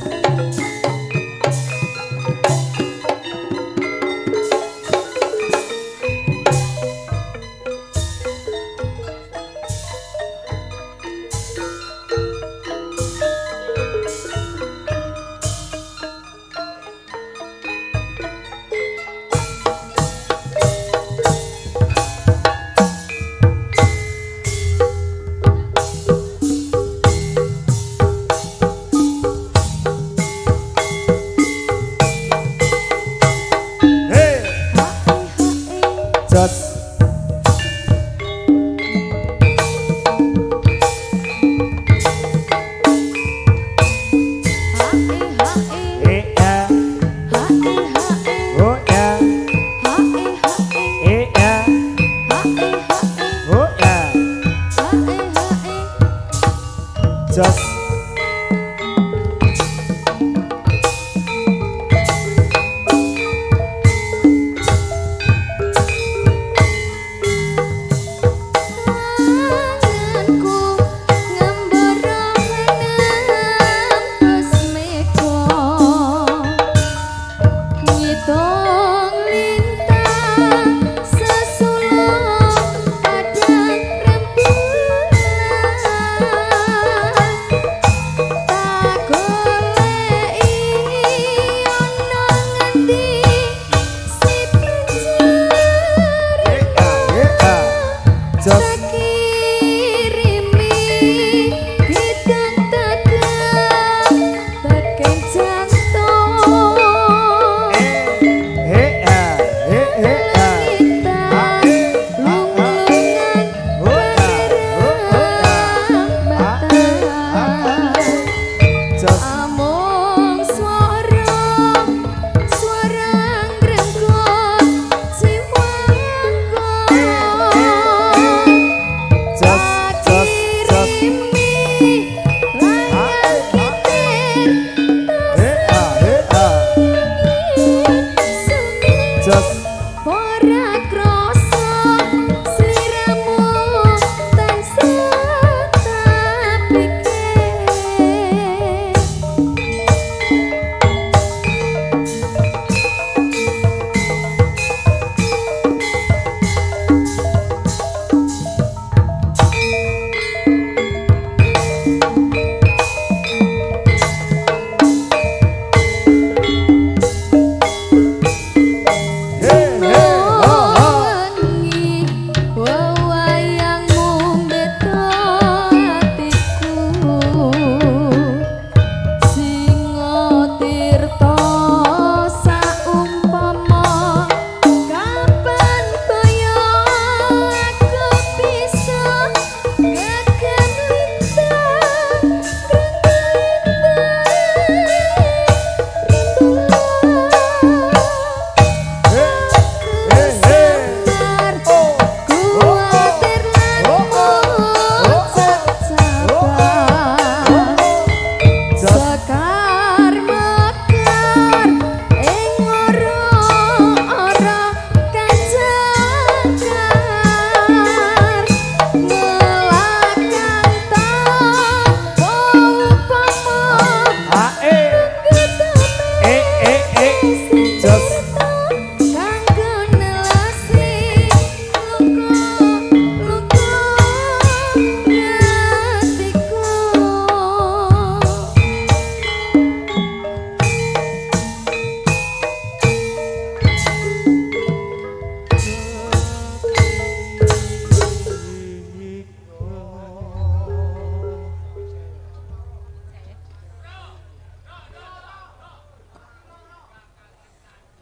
S1: just oh ya oh ya just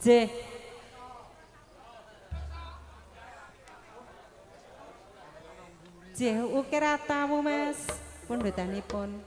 S2: J. J ukir tamu Mas pundutanipun.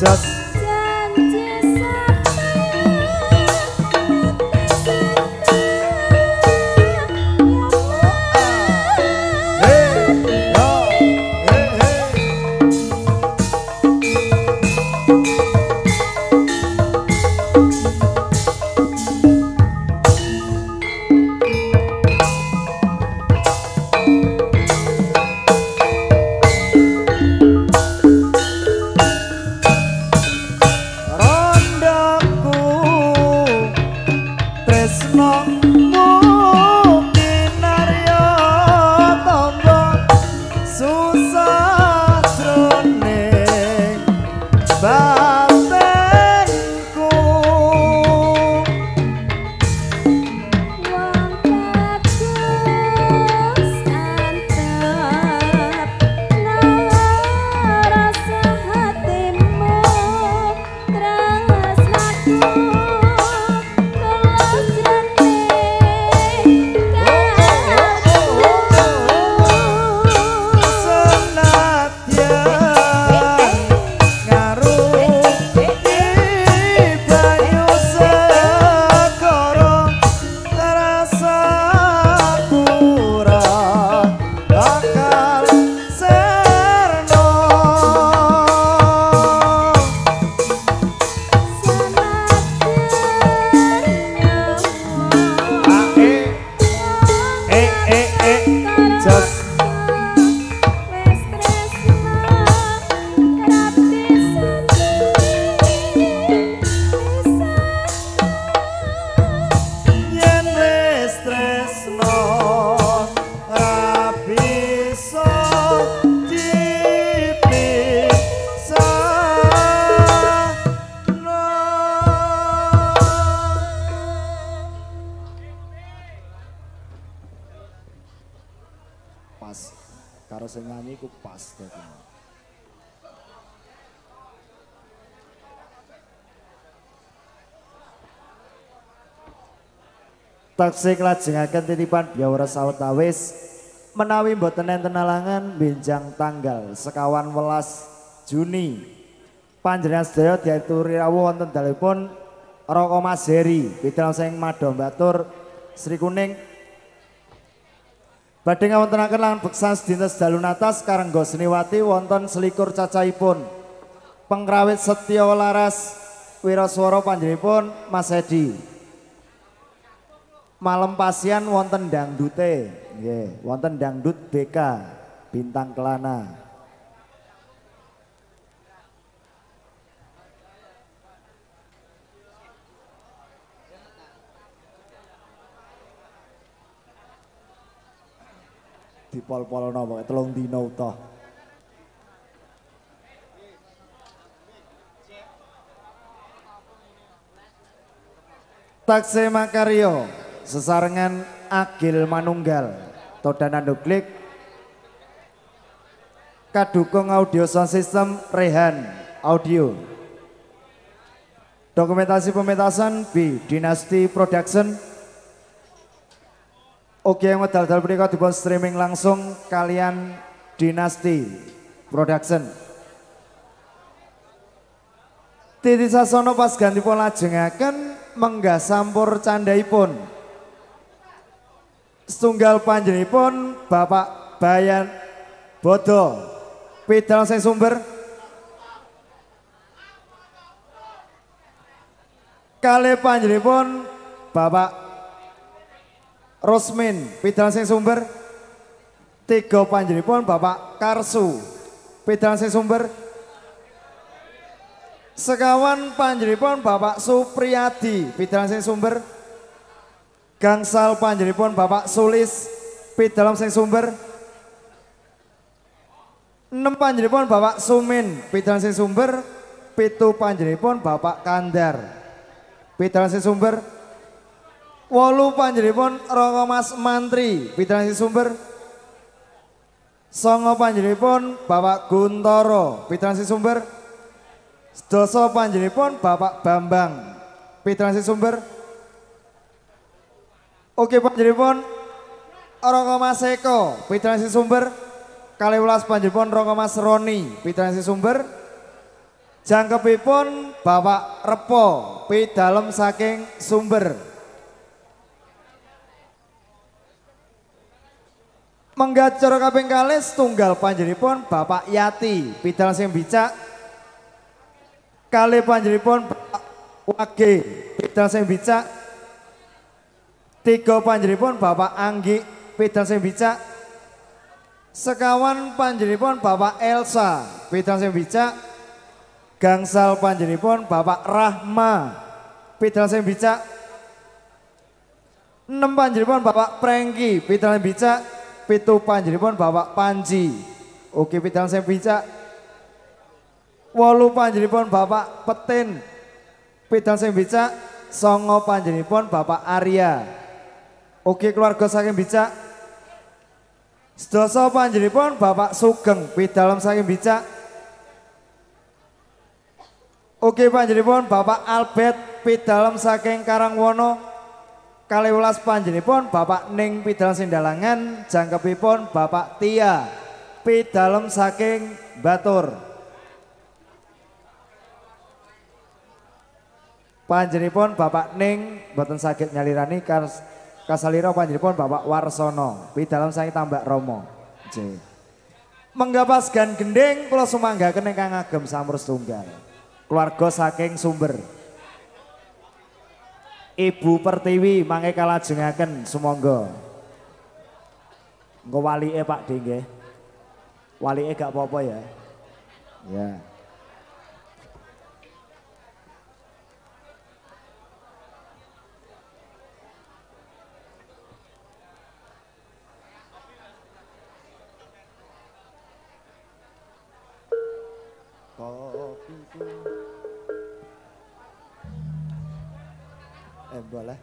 S1: Just pas karo sing nyanyi ku pas dadi. Taksih lajengaken titipan biawara sawetawis menawi mboten enten alangan benjang tanggal sekawan welas Juni panjenengan sedaya diaturi rawuh wonten dalipun Roko Mas Heri pitaran sing Madombatur Sri Kuning badhe ngawontenaken lan beksan sedinten dalu natas karengga Seniwati wonten selikur cacahipun pengrawit Setya Laras wiraswara panjenenganipun Mas Hedi. Malam pasian wonten dangdute, nggih, wonten dangdut BK Bintang Kelana. Dipol-polno pokoke 3 dina utuh. Taksih makarya sesarengan Agil Manunggal Todana Nuklik kadukung audio sound system Rehan Audio dokumentasi pementasan B Dynasty Production. Oke yang medal punika dipun streaming langsung kalian Dynasty Production. Titi Sasono pas ganti pola lajengaken menggah sampur candhaipun setunggal panjenenganipun Bapak Bayan Bodo pidal sing sumber kalih panjenenganipun Bapak Rosmin pidal sing sumber tiga panjenenganipun Bapak Karsu pidal sing sumber sekawan panjenenganipun Bapak Supriyadi pidal sing sumber gangsal panjenenganipun Bapak Sulis pidal sing sumber 6 panjenenganipun Bapak Sumin pidal sing sumber 7 panjenenganipun Bapak Kandar pidal sing sumber 8 panjenenganipun Roko Mas Mantri pidal sing sumber 9 panjenenganipun Bapak Guntoro pidal sing sumber 10 panjenenganipun Bapak Bambang pidal sing sumber. Oke panjenenganipun Roko Mas Eko pidal sing sumber 12 panjenenganipun Roko Mas Roni pidal sing sumber Jangkepipun Bapak Repo pidalem saking Sumber. Menggacor kaping kalih setunggal panjenenganipun Bapak Yati pidalem sing bijak. Kalih panjenenganipun Bapak Wage pidalem sing bijak. Tiga panjenenganipun Bapak Anggi pidalem sing bijak. Sekawan panjenenganipun Bapak Elsa pidalem sing bijak. Gangsal panjenenganipun Bapak Rahma pidalem sing bijak. 6 panjenenganipun Bapak Prengki pidalem sing bijak. 7 panjenenganipun Bapak Panji ugi pidalem sing bijak. 8 panjenenganipun Bapak Petin pidalem sing bijak. 9 panjenenganipun Bapak Arya ugi keluarga saking bijak. 10 panjenenganipun Bapak Sugeng pidalem saking bijak. Ugi panjenenganipun Bapak Albert pidalem saking Karangwono. 12 panjenenganipun Bapak Ning pidalem Sindalangan. Jangkepipun Bapak Tia pidalem saking Batur. Panjenenganipun Bapak Ning boten saged nyalirani kasalira panjenenganipun Bapak Warsono pidalem saking Tambak Romo. J. Menggapas gan gending kula sumanggaken ingkang agem sampur setunggal. Keluarga saking Sumber. Ibu Pertiwi mangke kalajengaken sumangga. Engko walike Pak D nggih. Walike gak apa-apa ya. Ya. Boleh.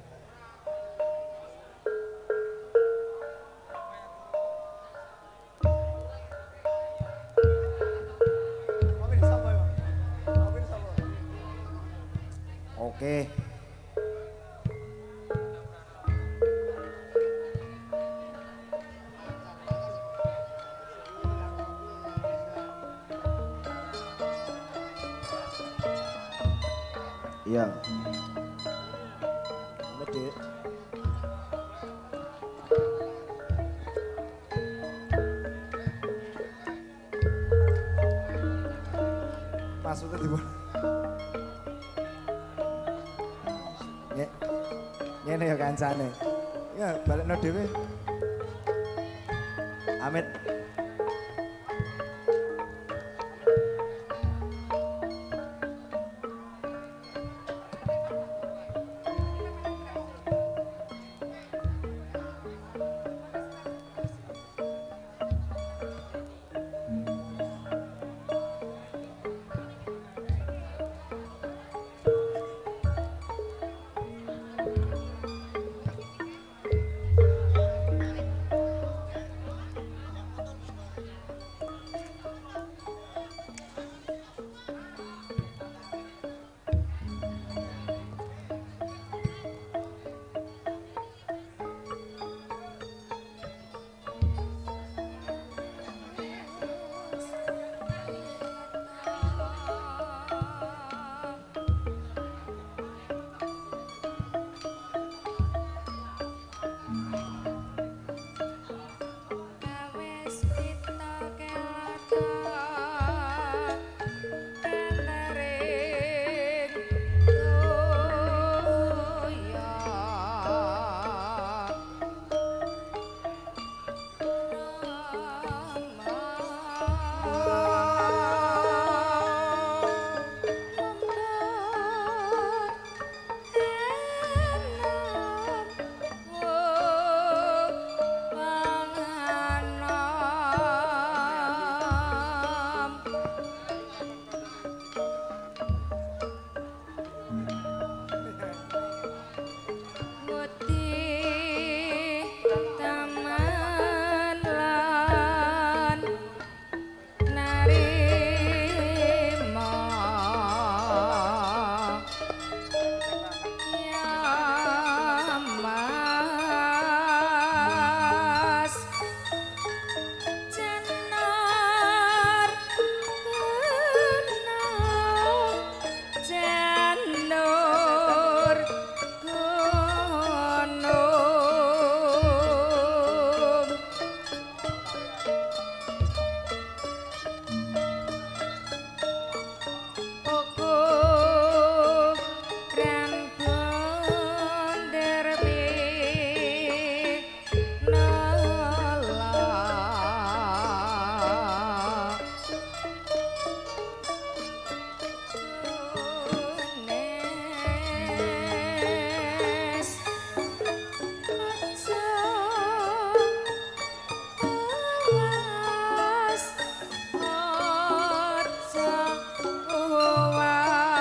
S1: Oke. Iya. Medit. Maksudnya di ngene ya kancane. Ya balekno dhewe. Amit.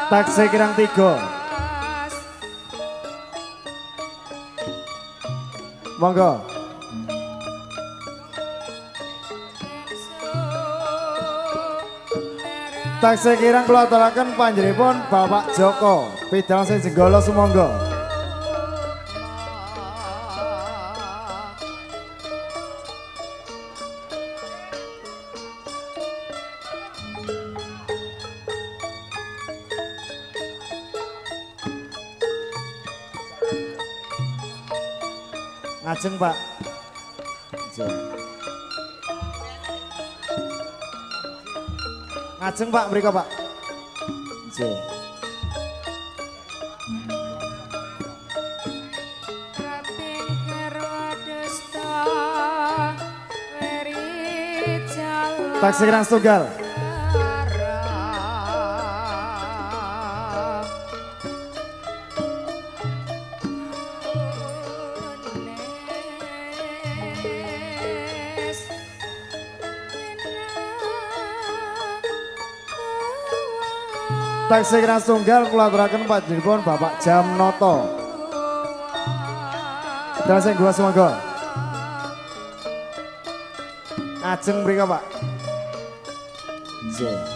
S1: Taksi kirang 3. Monggo. Taksi kirang kula aturaken panjenenganipun Bapak Joko. Pidang sing jenggala sumangga. Ngajeng Pak. Ngajeng Pak mriko Pak. Nggih. Taksi kirang setunggal. Taksi kirang setunggal kula aturaken panjenenganipun Bapak Jamnoto. Terus sing gua semangga. Ajeng mriko Pak. Nggih.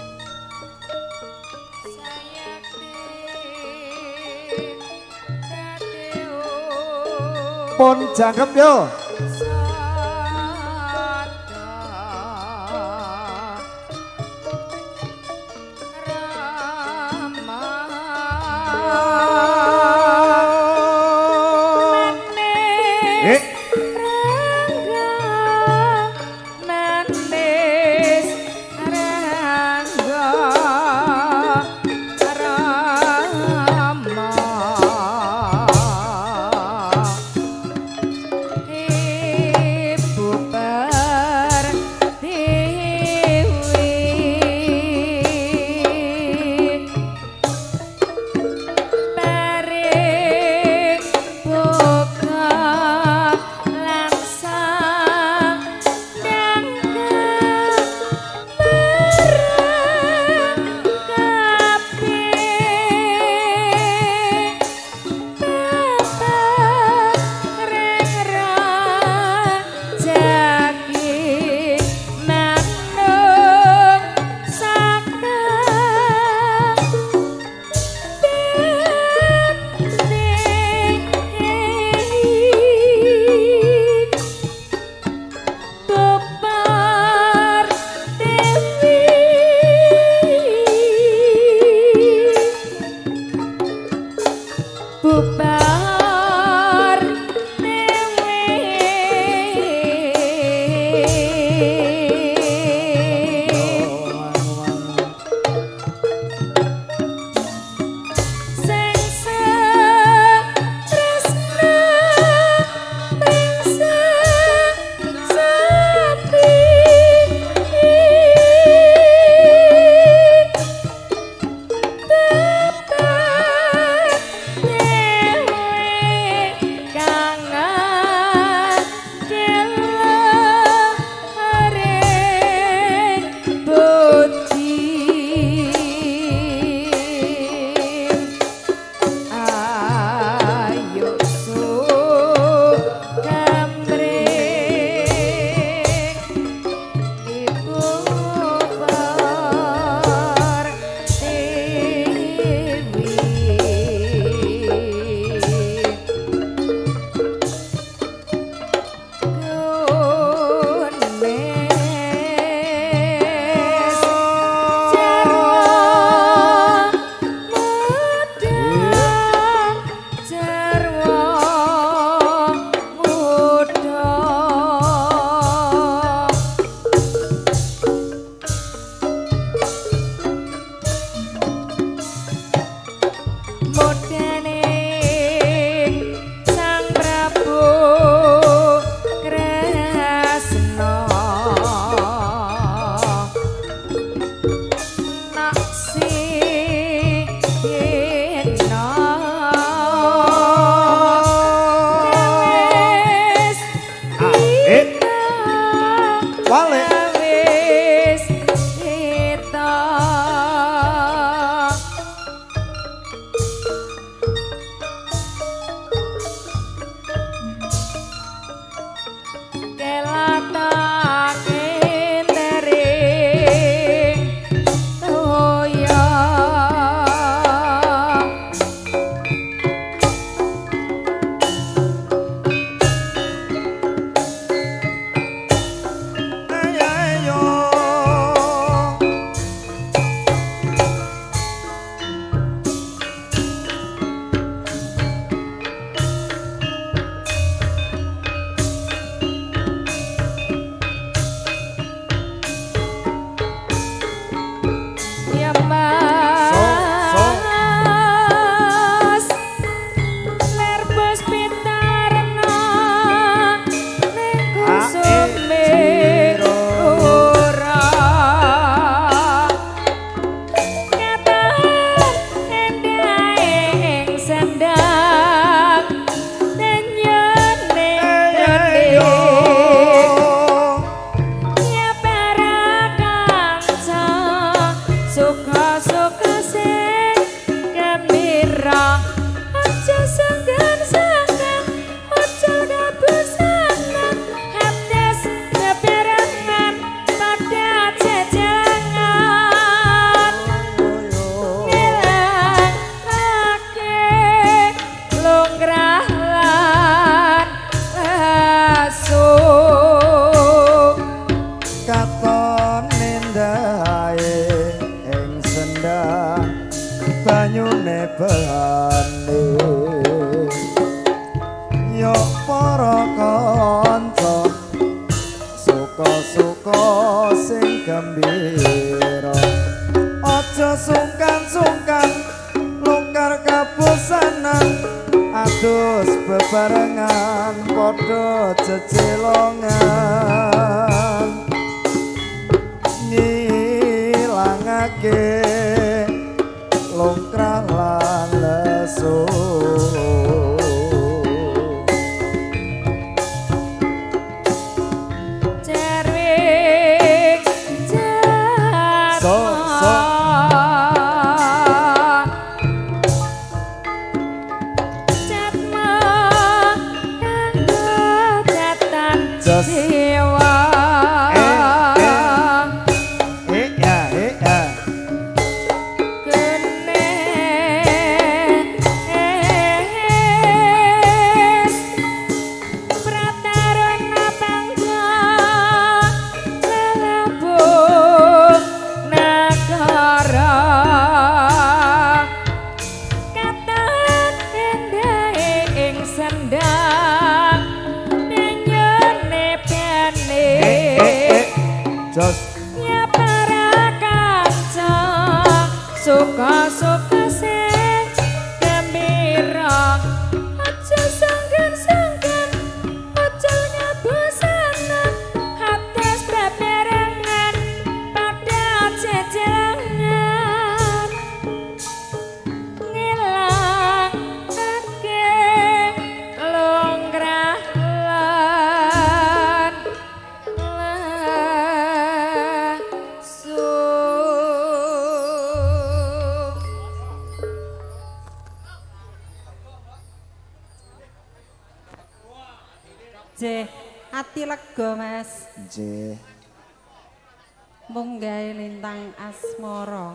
S1: Pun jangkep yo.
S2: suka-suka sing gembira aja sangkan-sangkan aja kabusanan hates beberangan pada jejangan ngilang ake longgrah lan asu
S1: katon nendae ing sendang banyune bane yo para kanca suka-suka sing gembira aja sungkan-sungkan lungkar kabosanan adus bebarengan padha jejelongan ngilangake longkrah lan lesu
S2: cerwing jatma jatma kanggo jatan jiwa ya para kanca suka-suka sing gembira aja sangkan-sangkan aja ngabosanan hates beberangan pada jejangan ngilang ake longgrah lan
S3: J, ati lega Mas.
S1: J.
S3: Mung gawe lintang asmara.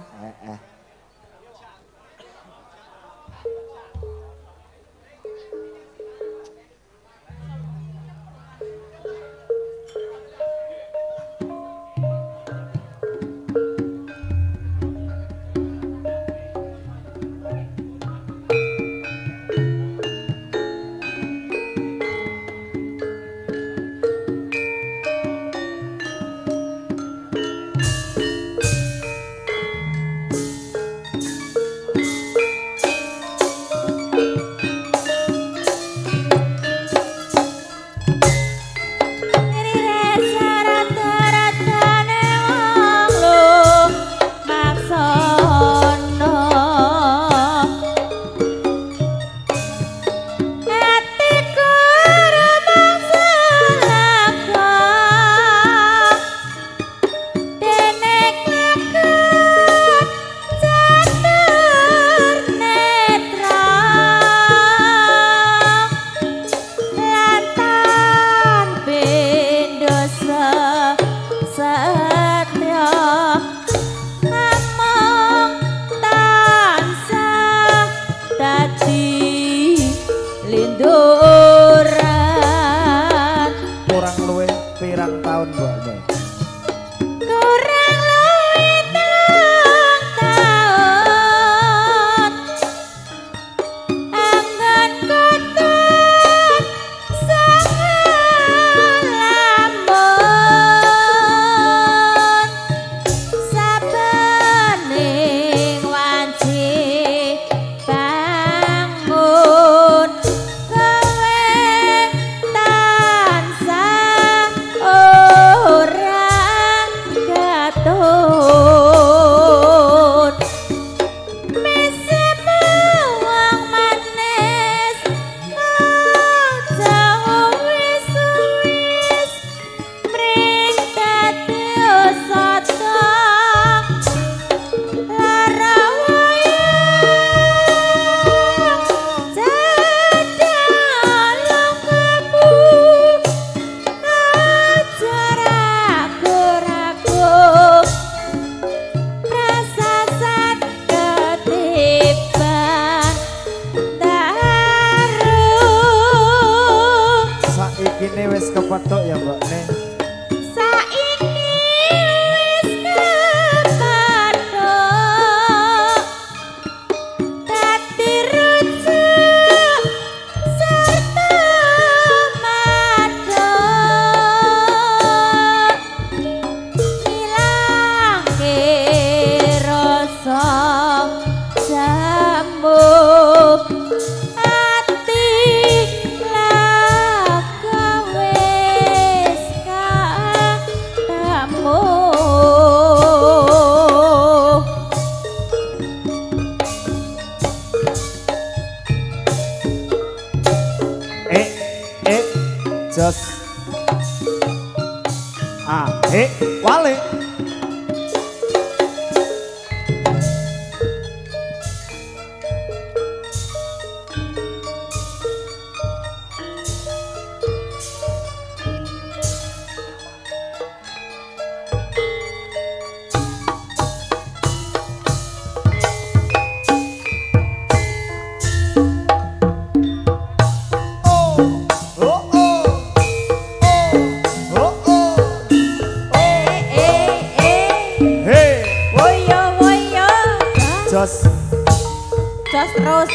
S1: Jos.
S3: Jos terus.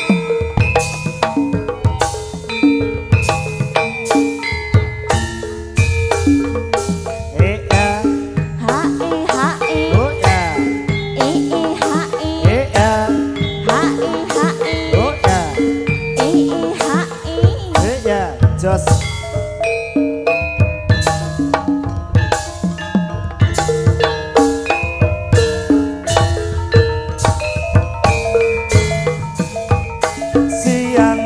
S1: Jos. Siang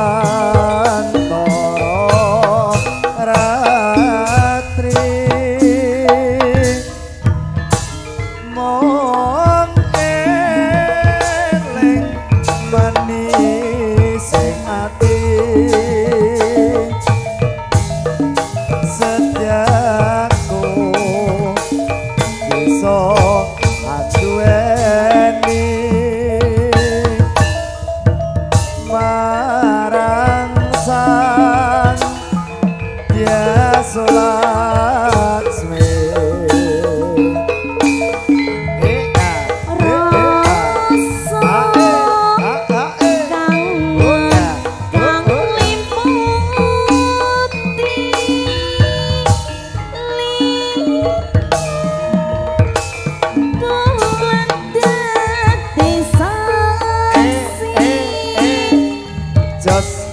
S1: pantoro ratri mong eling manis sing ati setiaku bisa adueni marang sang Hyasa Laksmi Just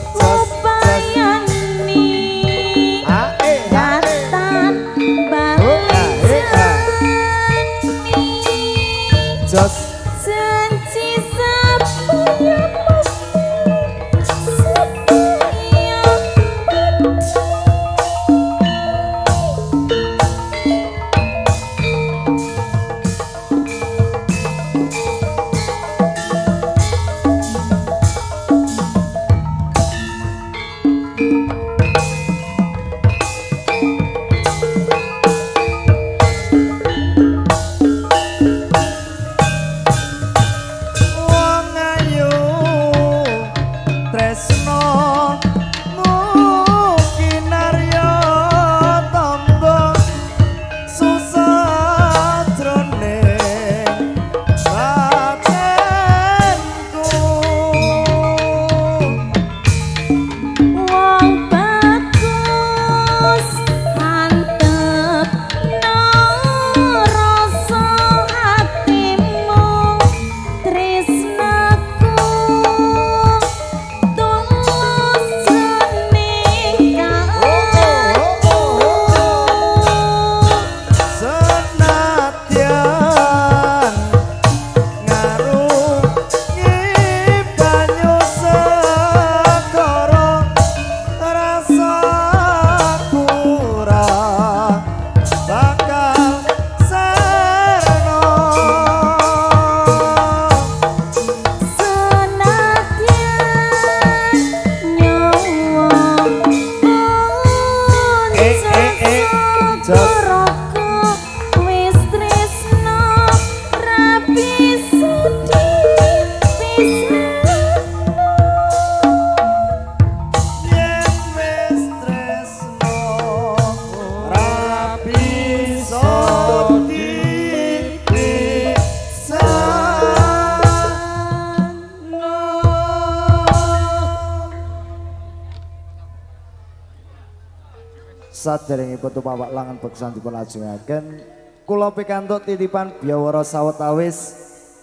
S1: saderengipun tumapak langan beksan dipun ajengaken kula pikantuk titipan biawara sawetawis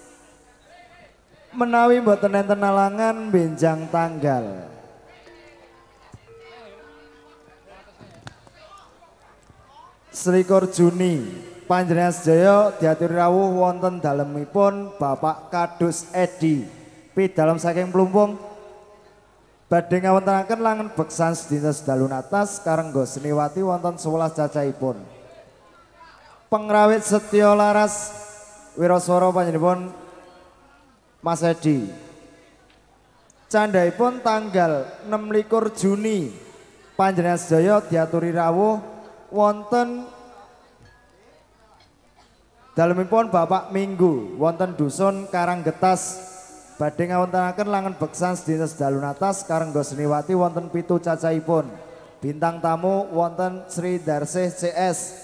S1: menawi mboten enten alangan benjang tanggal selikur Juni panjenengan sedaya diaturi rawuh wonten dalemipun Bapak Kadus Edi pidalem saking Plumpung badhe ngawontenaken langen beksan sedina sedalu atas karengga Seniwati wonten 11 cacahipun. Pengrawit Setya Laras Wiraswara panjenenganipun Mas Edi. Candhaipun tanggal 26 Juni panjenengan sedaya diaturi rawuh wonten dalemipun Bapak Minggu wonten dusun Karanggetas. Badhe ngawontenaken langen beksan sedina sedalu atas karengga Seniwati wonten 7 cacahipun. Bintang tamu wonten Sri Darsih CS.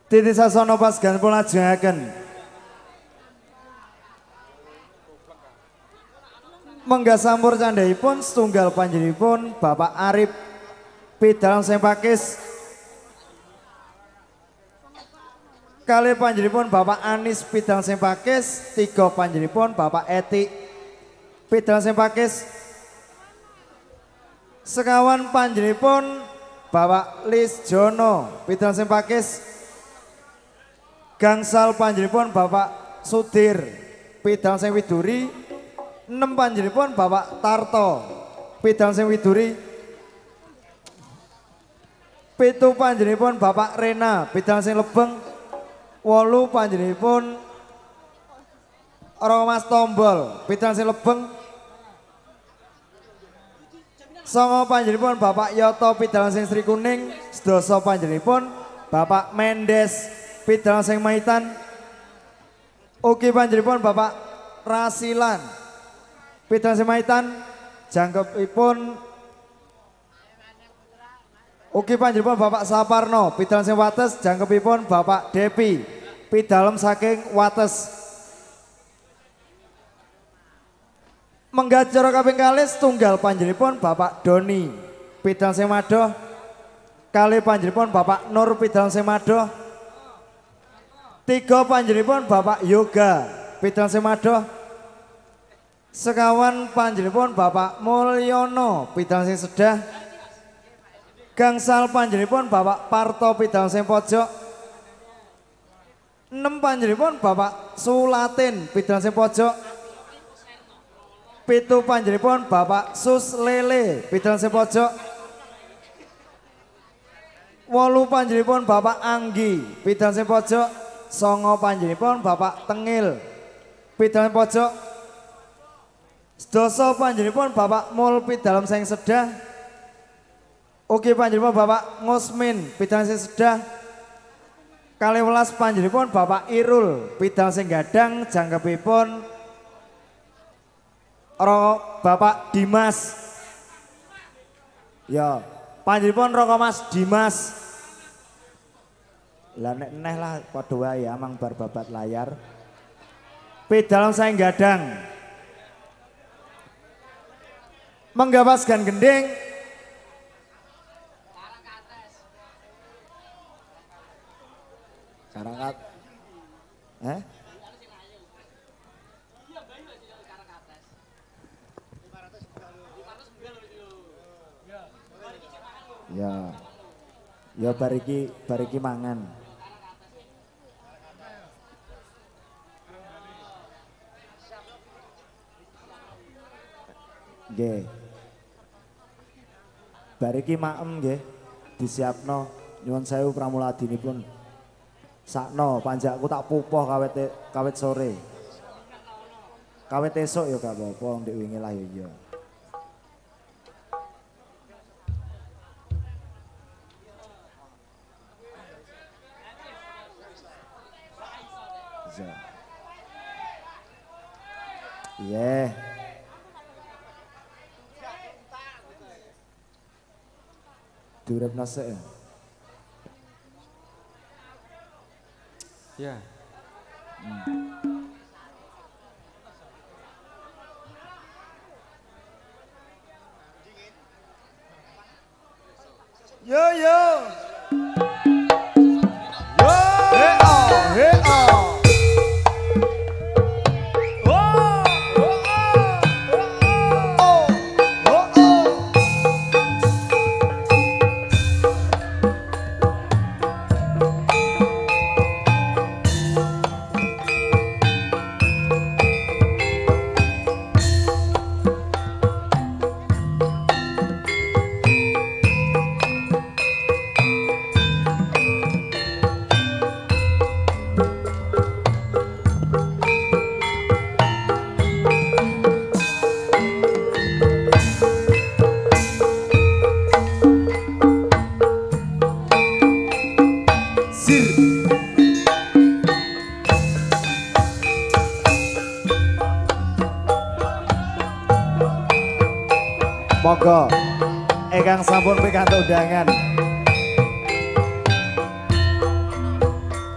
S1: Titi Sasono Pasganipun lajengaken menggah sampur candhaipun setunggal panjenenganipun Bapak Arif Pidalang Sing Pakis kali panjenenganipun Bapak Anis Pidalang Sing Pakis, tiga panjenenganipun Bapak Eti Pidalang Sing Pakis, sekawan panjenenganipun Bapak Lis Jono Pidalang Sing Pakis, gangsal panjenenganipun Bapak Sudir Pidalang Sing Widuri, 6 panjenenganipun Bapak Tarto Pidalang Sing Widuri, 7 panjenenganipun Bapak Rena Pidalang Sing Lebeng, 8 panjenenganipun Romas Tombol Pidalang Sing Lebeng, 9 panjenenganipun Bapak Yoto Pidalang Sing Sri Kuning, 10 panjenenganipun Bapak Mendes Pidalang Sing Maitan, ugi panjenenganipun Bapak Rasilan Pidalang Sing Maitan, jangkepipun ugi panjenenganipun Bapak Saparno Pidalang Sing Wates, jangkepipun Bapak Depi Pidalem saking Wates. Menggah cara kaping kalih setunggal panjenenganipun Bapak Doni Pidalang Sing Madoh, kalih panjenenganipun Bapak Nur Pidalang Sing Madoh, 3 panjenenganipun Bapak Yoga Pidalang Sing Madoh, sekawan panjenenganipun Bapak Mulyono Pidalang Sing Sedah, gangsal panjenenganipun Bapak Parto Pidalang Sing Pojok, 6 panjenenganipun Bapak Sulatin Pidalang Sing Pojok, 7 panjenenganipun Bapak Sus Lele Pidalang Sing Pojok, 8 panjenenganipun Bapak Anggi Pidalang Sing Pojok, 9 panjenenganipun Bapak Tengil Pidalang Sing Pojok, 10 panjenenganipun Bapak Mul Pidalang Sing Sedah, ugi panjenenganipun Bapak Ngusmin Pidalang Sing Sedah, 12 panjenenganipun Bapak Irul Pidalang Sing Gadang, jangkepipun Bapak Dimas. Ya, panjenenganipun Roko Mas Dimas. Lah nek neh lah padha wae amang bar babat layar. Pidalang Sing Gadang. Menggapaskan gending Karangkat Ya bariki mangan. Nggih. Bariki maem nggih. Disiapno nyuwun sewu pramuladinipun. Sakno panjakku tak pupoh kawit sore. Kawit esuk ya gak apa-apa ndek wingi lah ya. Yeah. Durep nase.
S4: Ya.
S1: Yo yo. Yo. Hey oh, hey oh. Monggo ingkang sampun pikantuk undangan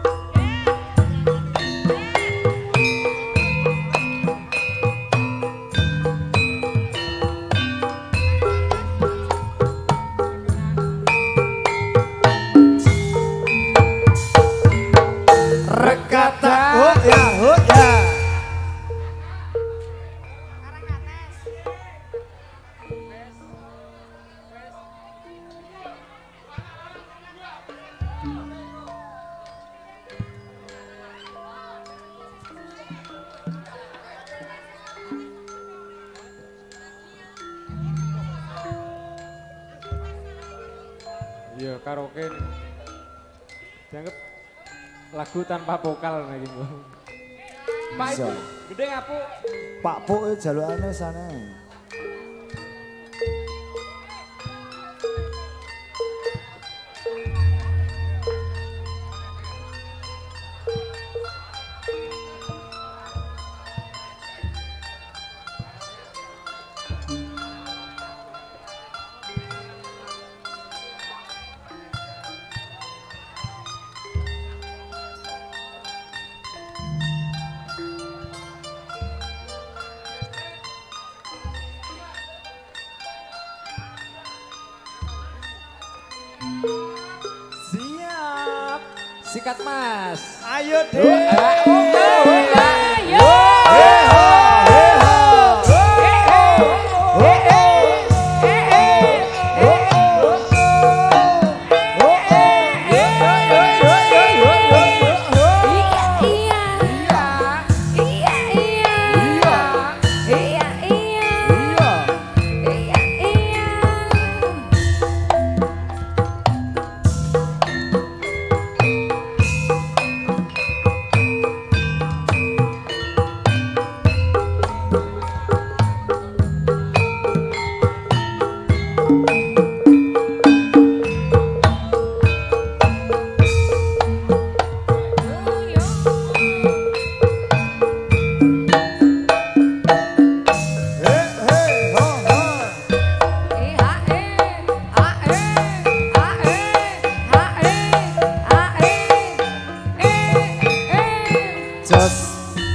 S4: karaoke nih. Dianggap lagu tanpa vokal nih gitu. Pak
S1: Bisa.
S4: itu gede ngapu.
S1: Pak Puk jalukane sana.
S4: Siap. Sikat Mas.
S1: Ayo deh. Jos.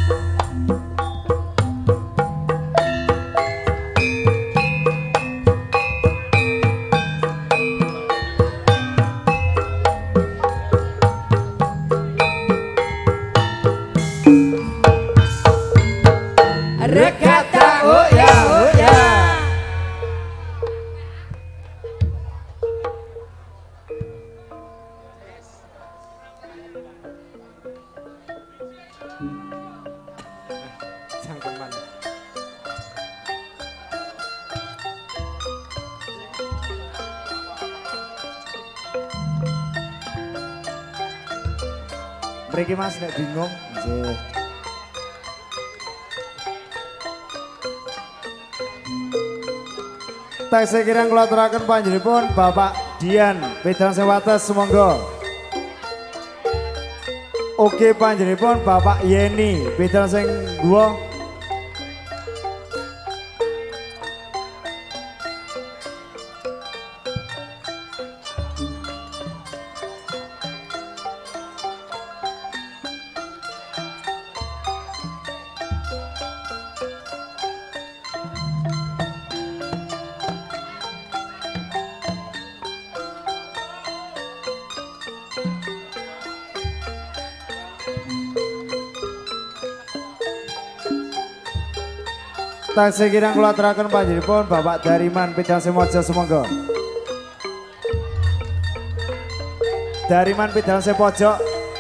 S2: Rekata oh ya oh ya.
S4: Cangkeman.
S1: Mriki Mas nek bingung, nggih. Taksih kirang kula aturaken panjenenganipun Bapak Dian Pedang Sewates sumangga. Oke panjenenganipun Bapak Yeni Pedang sing Guwa. Taksih kirang kula aturaken panjenenganipun Bapak Dariman Pedang Semojo sumangga. Dariman Pedang Sepojok.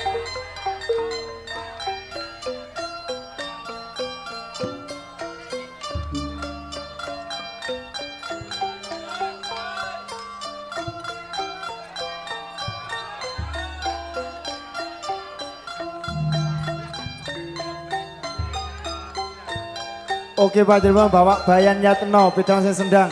S1: Oke panjenengan Bapak Bayan Yatno Pedang sing Sendang.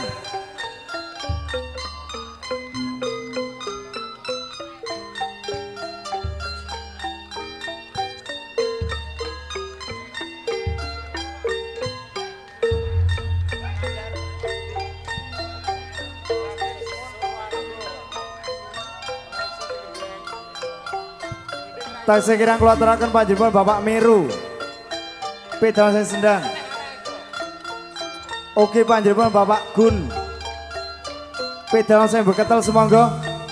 S1: Taksih kirang kula aturaken panjenengan Bapak Meru Pedang sing Sendang. Oke panjenengan Bapak Gun Pedang sing Beketel sumangga.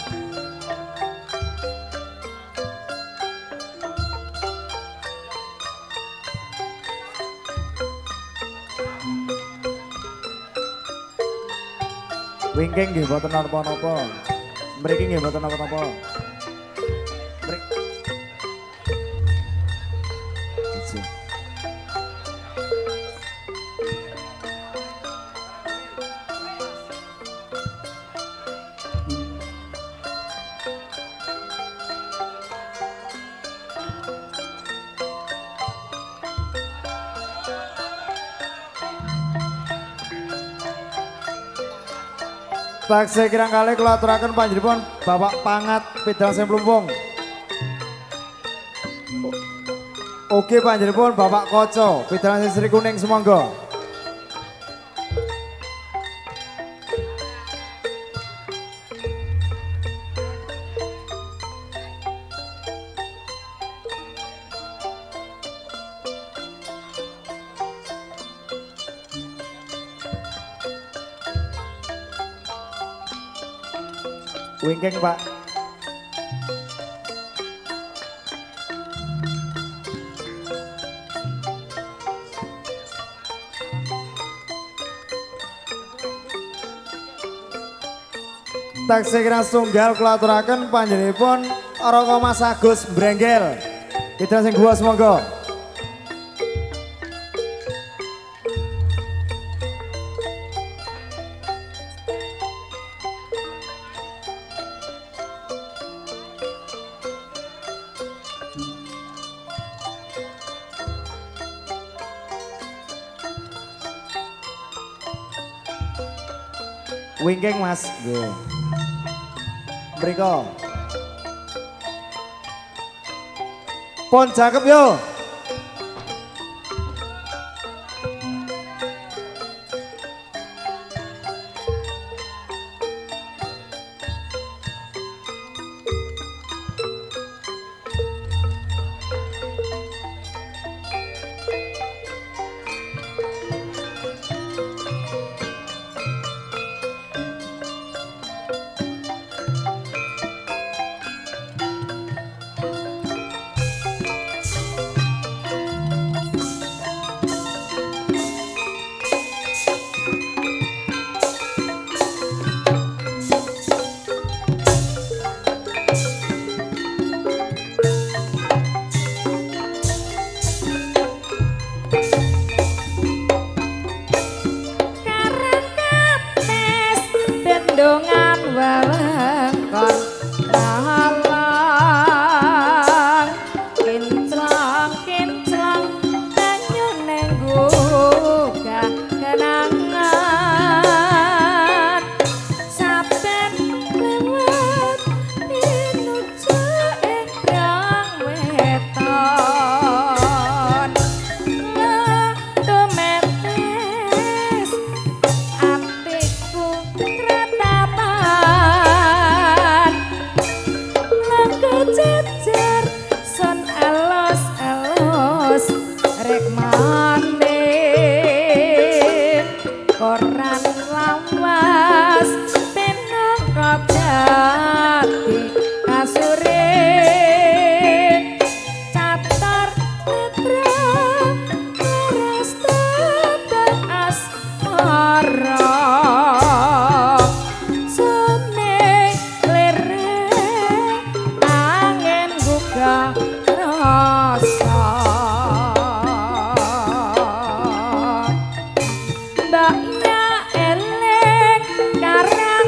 S1: Wingking nggih mboten napa-napa. Mriki nggih mboten napa-napa. taksih kirang kali kula aturaken panjenengan Bapak Pangat Pidang Sing Plumpung. Oke panjenengan Bapak Koco Pidang Sing Sri Kuning semangga. Wingking Pak. Taksih kirang setunggal kula aturaken panjenenganipun Raka Mas Agus Brenggel. Pidang sing gua semangga. Wingking Mas, nggih. Mriko. Pon cakep yo.
S3: Dongan wewengkon nahalang kinclang banyu ning gugah kenangan saben lewat pinuju ing brang weton dometes atiku jejer son alos rek mandek koran lawas pinangka dadi kasure catar netra laras tandang asmara rasa mbaknya elek karang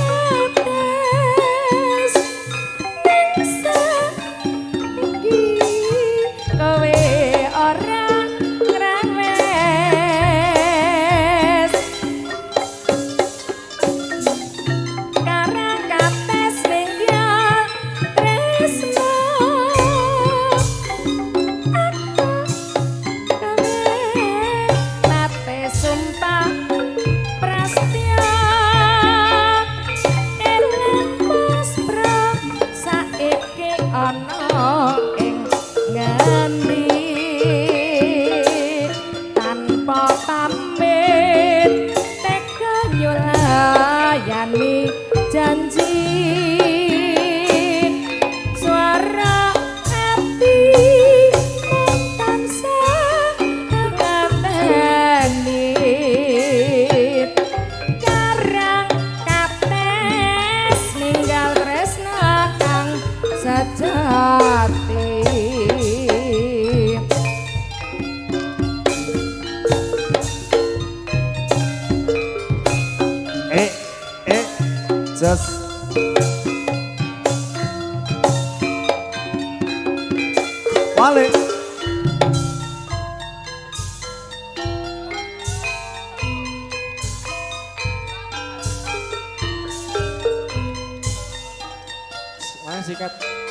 S3: tetes ningsa iki kowe orang ngrewes karang kates tinggal tresno sumpah prastya eling muspra saiki ana ing ngendi tanpa pamit teka nyulayani janji suara hati tansah ngateni karang kates ninggal tresna kang sejati
S1: just balik.
S4: sikat.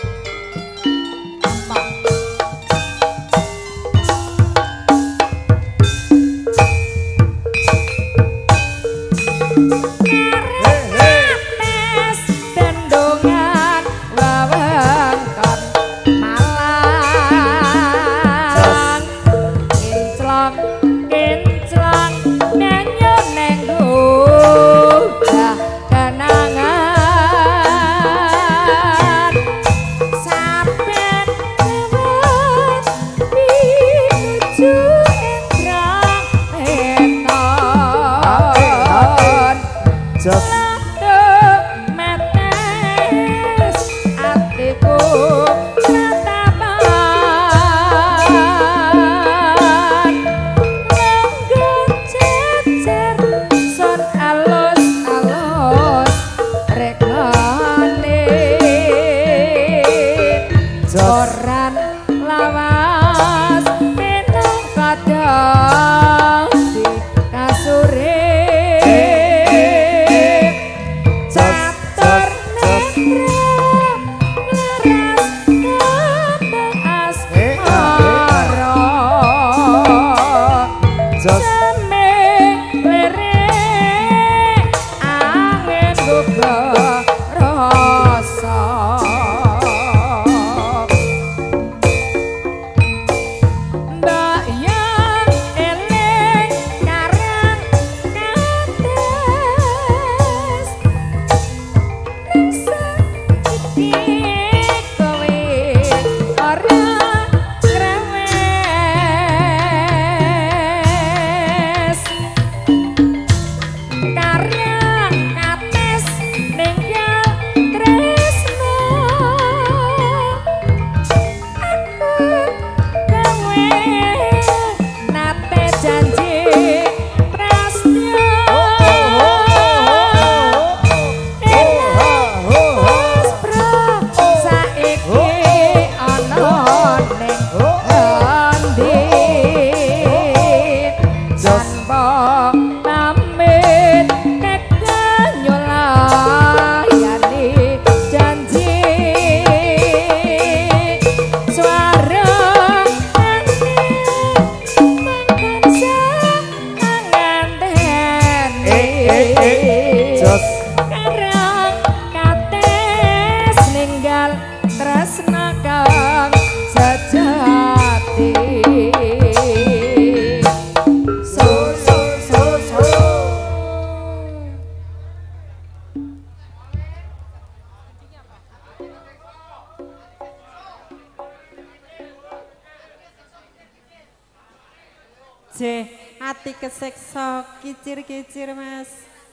S2: J, hati kesekso, kicir-kicir mas.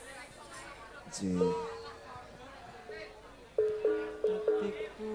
S1: J.
S2: Hatiku.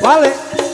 S1: Balik.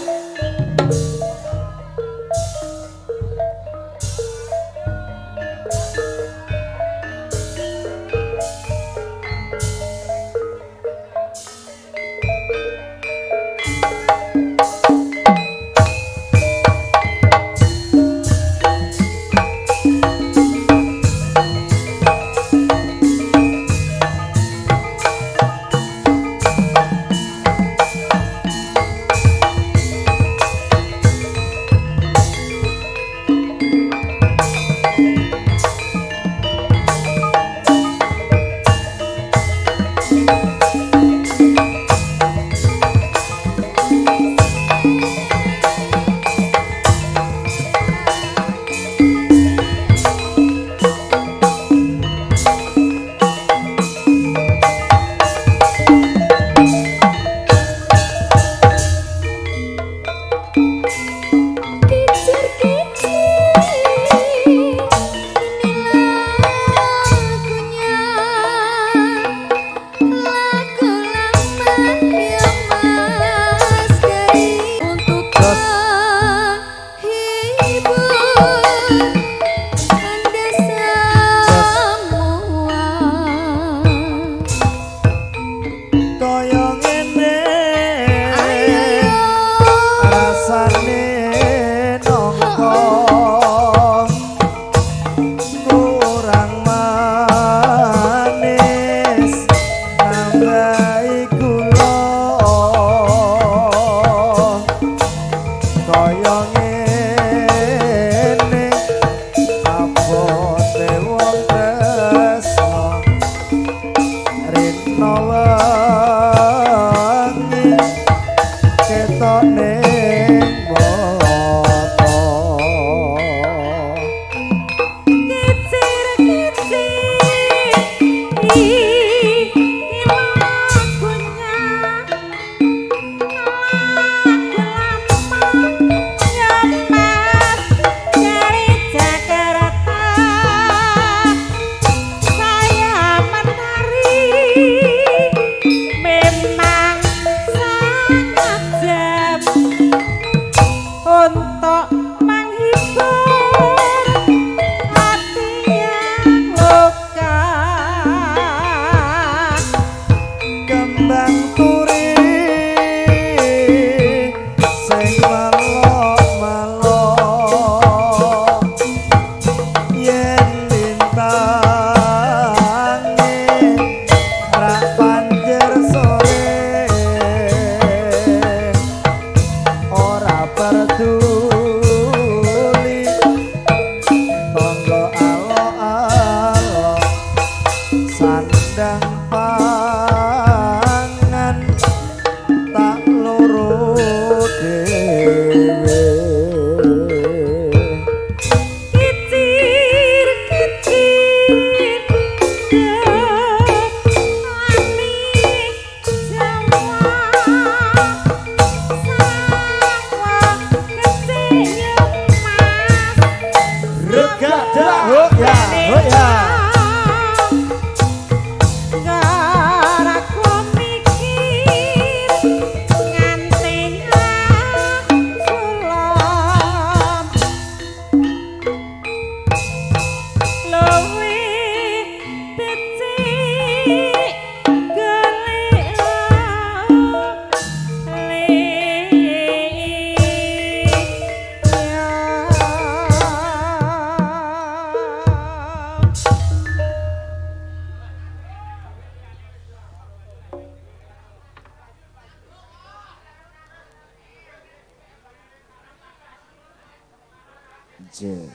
S1: J.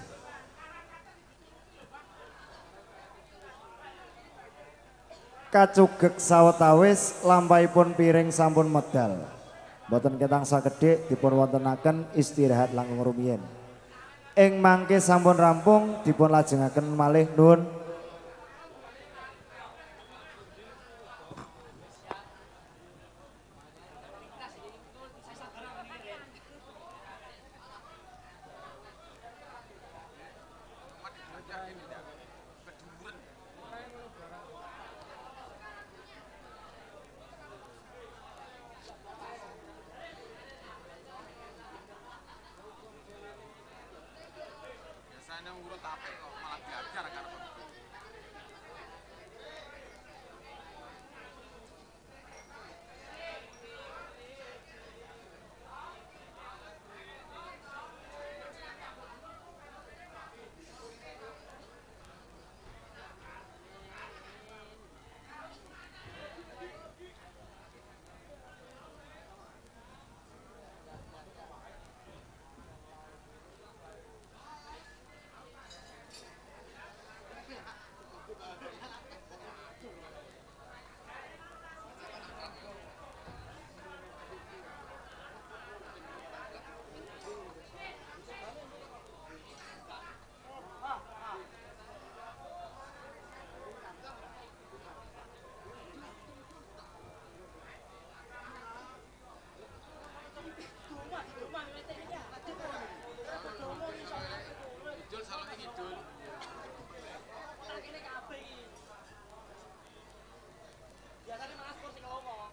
S1: Kacugek sawetawis lampahipun piring sampun medal. Boten ketang sakedhik dipun wontenaken istirahat langkung rumiyin. Ing mangke sampun rampung dipun lajengaken malih nuwun.
S5: nurut apa kok malah diajar karena Idul salah ngidul.
S6: Biasanya Mas Pur sing ngomong.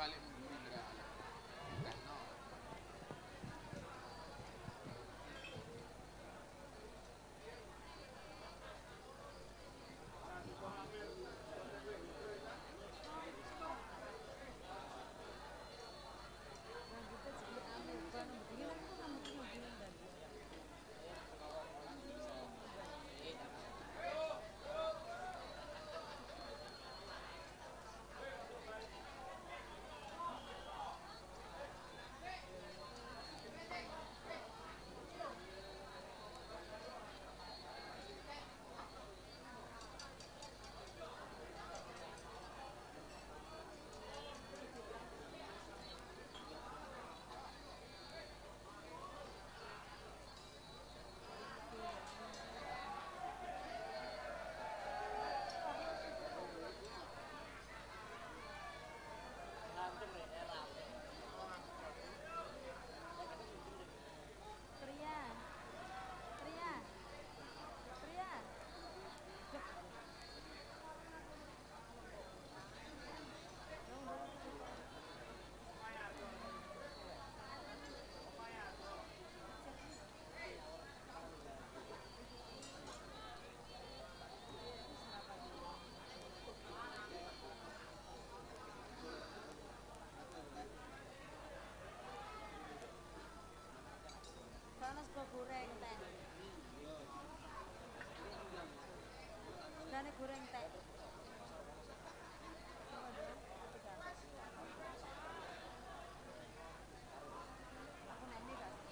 S5: balik mundur. Kan no.
S3: Soalnya sego goreng teh. Gane goreng teh. Aku nek ini Kak.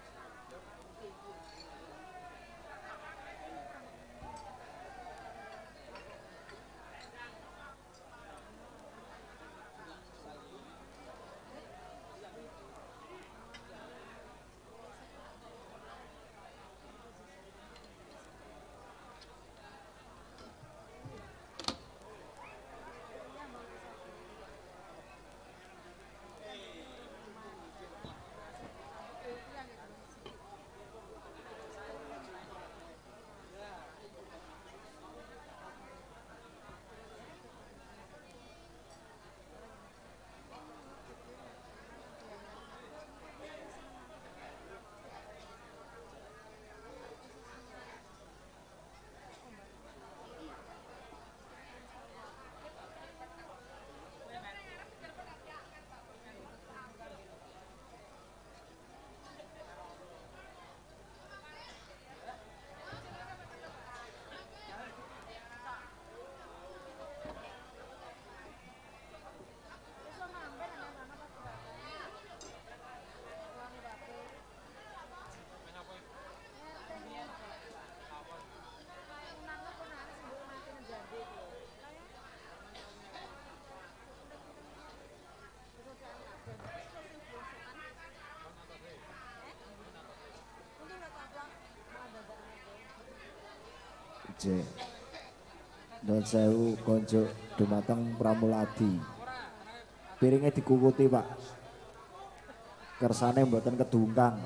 S1: J. Nun sewu konco dumateng Pramuladi. Piringnya dikukuti Pak. Kersane mboten kedungkang.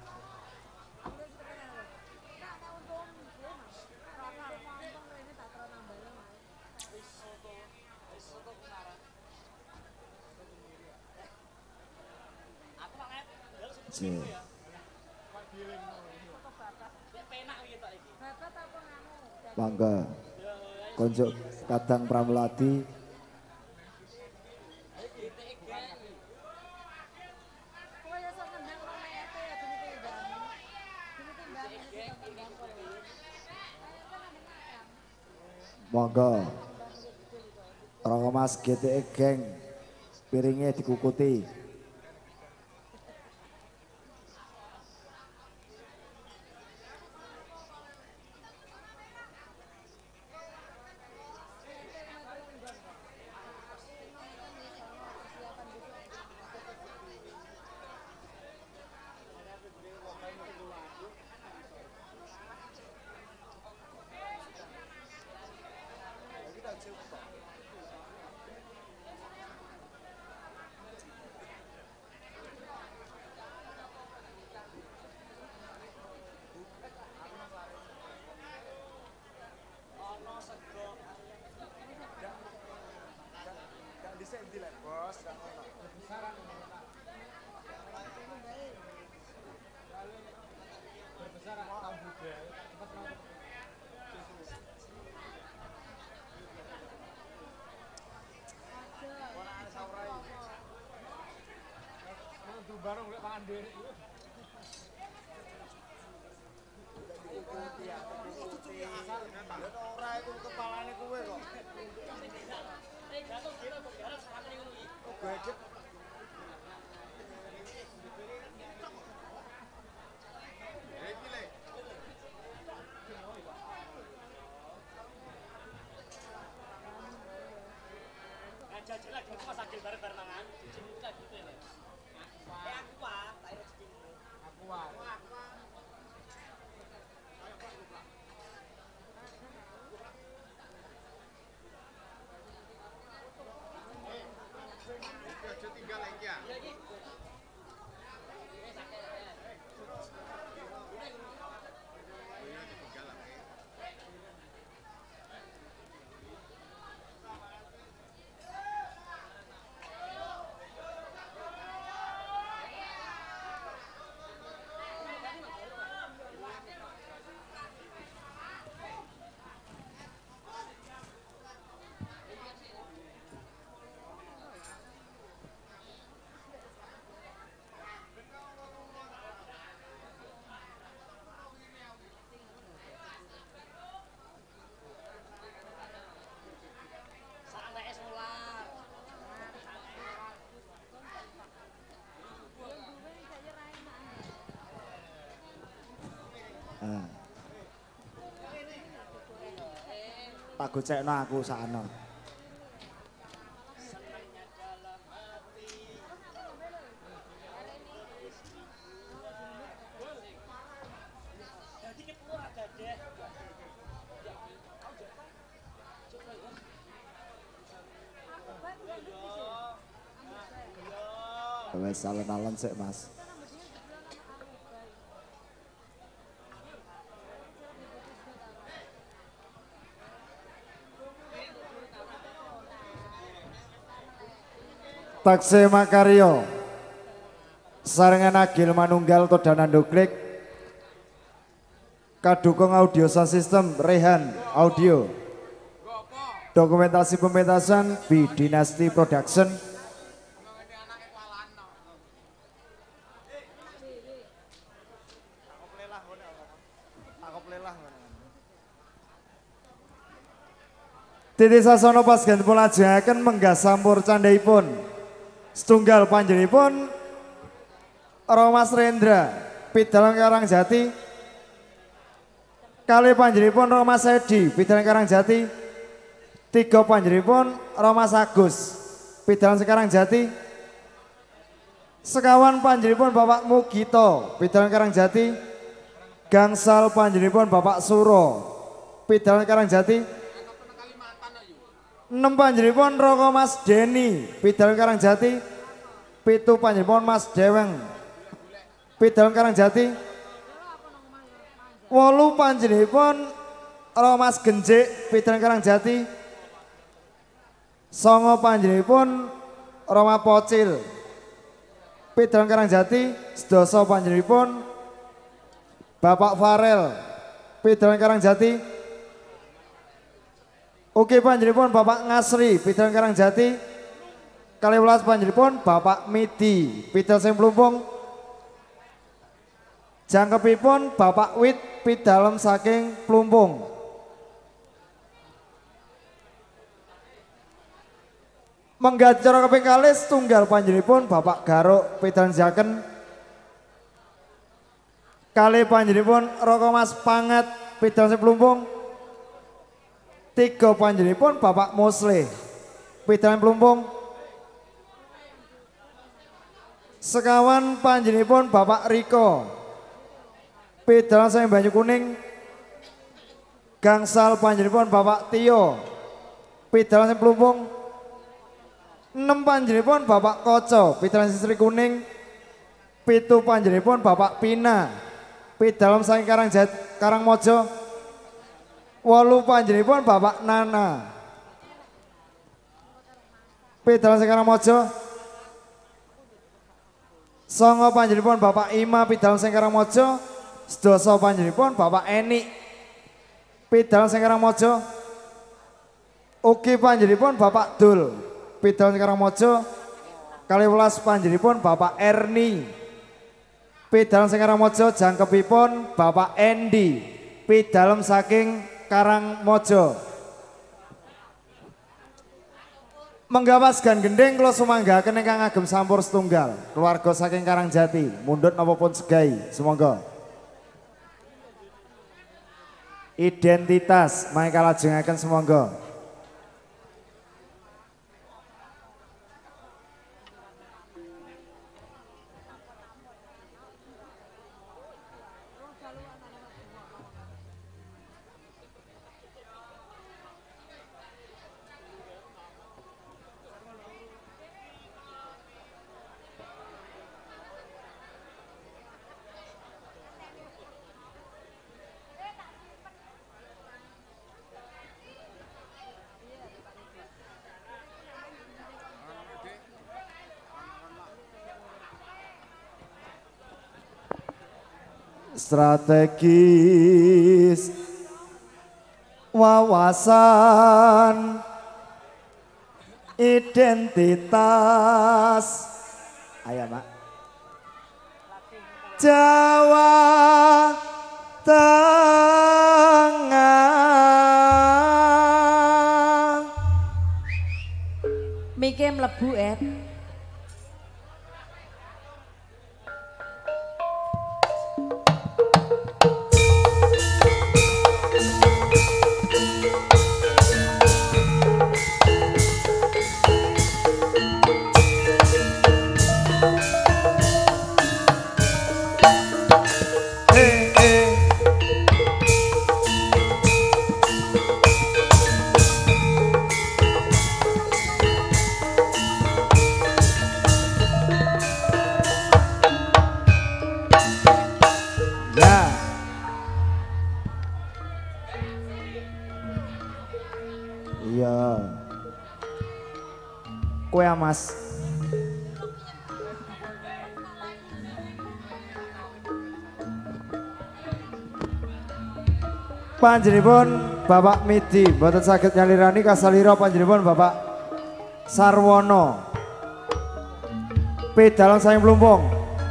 S1: J. Mangga konco kadang Pramuladi monggo Ronggo Mas GTE geng piringnya dikukuti.
S4: Barang lek pangan dhewe.
S6: Ora iku kepalane kowe kok. Jajal lagi pas agil bareng-bareng mangan. Aku Pak, tak rezeki.
S4: Aku wae.
S5: Aja tinggal lagi ya.
S1: Tak gocekno aku sakno. Wes alon-alon sik, Mas. Taksi Makaryo sarengan Agil Manunggal Todanan Duklik kadukung audio sound system Rehan Audio dokumentasi pementasan B Dynasty Production Titi Sasono pas ganti akan menggah sampur candaipun setunggal panjenipun Romas Rendra Pidalan Karangjati kali panjenipun Romas Edi Pidalan Karangjati tiga panjenipun Romas Agus Pidalan Karangjati sekawan panjenipun Bapak Mugito Pidalan Karangjati gangsal panjenipun Bapak Suro Pidalan Karangjati 6 panjenipun Roko Mas Deni Pidalan Karangjati 7 panjenipun Mas Deweng Pidalan Karangjati 8 panjenipun Roko Mas Genjik Pidalan Karangjati 9 panjenipun Roma Pocil Pidalan Karangjati 10 panjenipun Bapak Farel Pidalan Karangjati Oke panjenipun Bapak Ngasri Pidalan Karangjati 12 panjenipun Bapak Midi Pidalan sing Plumpung jangkepipun Bapak Wit Pidalan saking Plumpung menggacara keping kalih tunggal panjenipun Bapak Garuk Pidalan Jaken kali panjenipun Roko Mas Pangat Pidalan sing Plumpung 3 panjenipun Bapak Musle Pidalan Plumpung sekawan panjenipun Bapak Riko Pidalan sing Banyu Kuning gangsal panjenipun Bapak Tio Pidalan sing Plumpung 6 panjenipun Bapak Koco Pidalan sing Sri Kuning 7 panjenipun Bapak Pina Pidalan saking Karangmojo 8 panjenipun Bapak Nana Pidalan sing Karangmojo 9 panjenipun Bapak Ima Pidalan sing Karangmojo sedasa panjenenganipun Bapak Eni Pidalan sing Karangmojo. Ugi panjenenganipun Bapak Dul Pidalan Karangmojo. Kaliwelas panjenenganipun Bapak Erni Pidalan sing Karangmojo. Jangkepipun Bapak Endi Pidalan saking Karangmojo. Menggawas gan gending kula sumanggaken ingkang ngagem sampur setunggal keluarga saking Karangjati mundhut napa pun segai sumangga. Identitas mangke kalajengaken sumangga. Strategis wawasan identitas ayo Mak Jawa Tengah
S2: Mike mlebu
S1: iya kue Mas panjenenganipun Bapak Midi mboten saged nyalirani kasalira panjenenganipun Bapak Sarwono Pidalan saking Plumpung.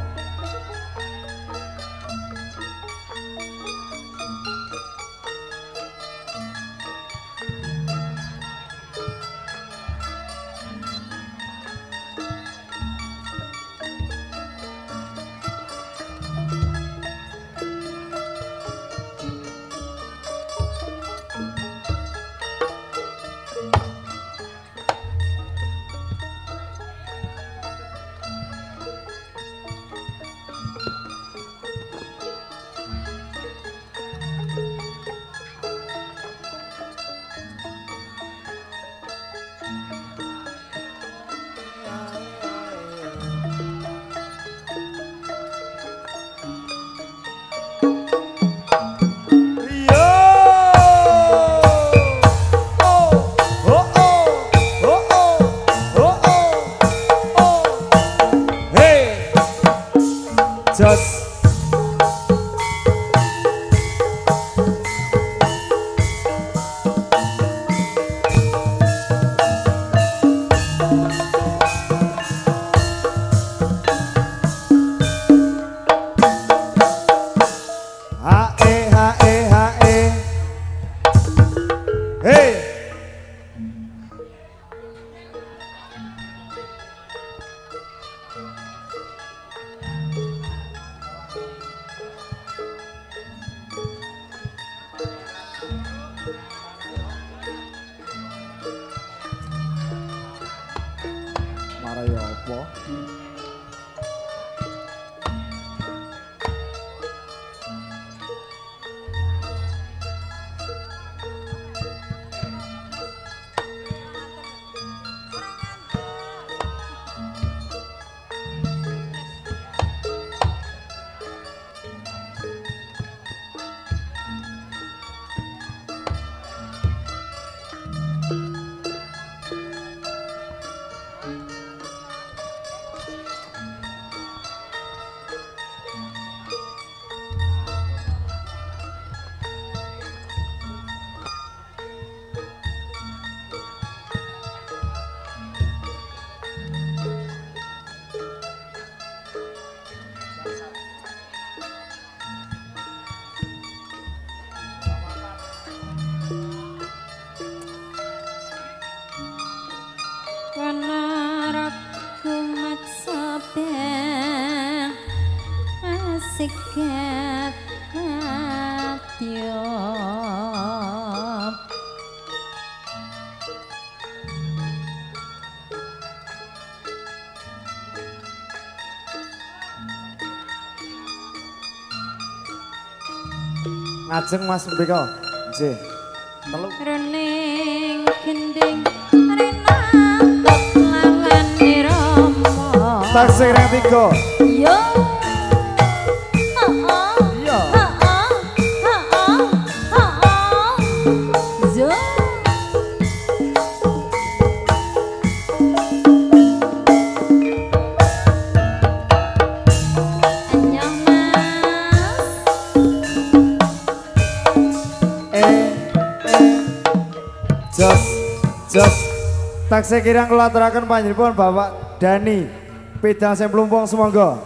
S1: Maraya apa? Ngajeng Mas mriko. Nggih. Telu.
S2: Runing gending renantok lawan Rama.
S1: Taksih yang 3.
S2: Yo.
S1: Iya.
S2: Zo. Annyeong Mas.
S1: Jos. Taksih kirang kula aturaken panjenengan Bapak Dani. Pedang sing plumpung semangga.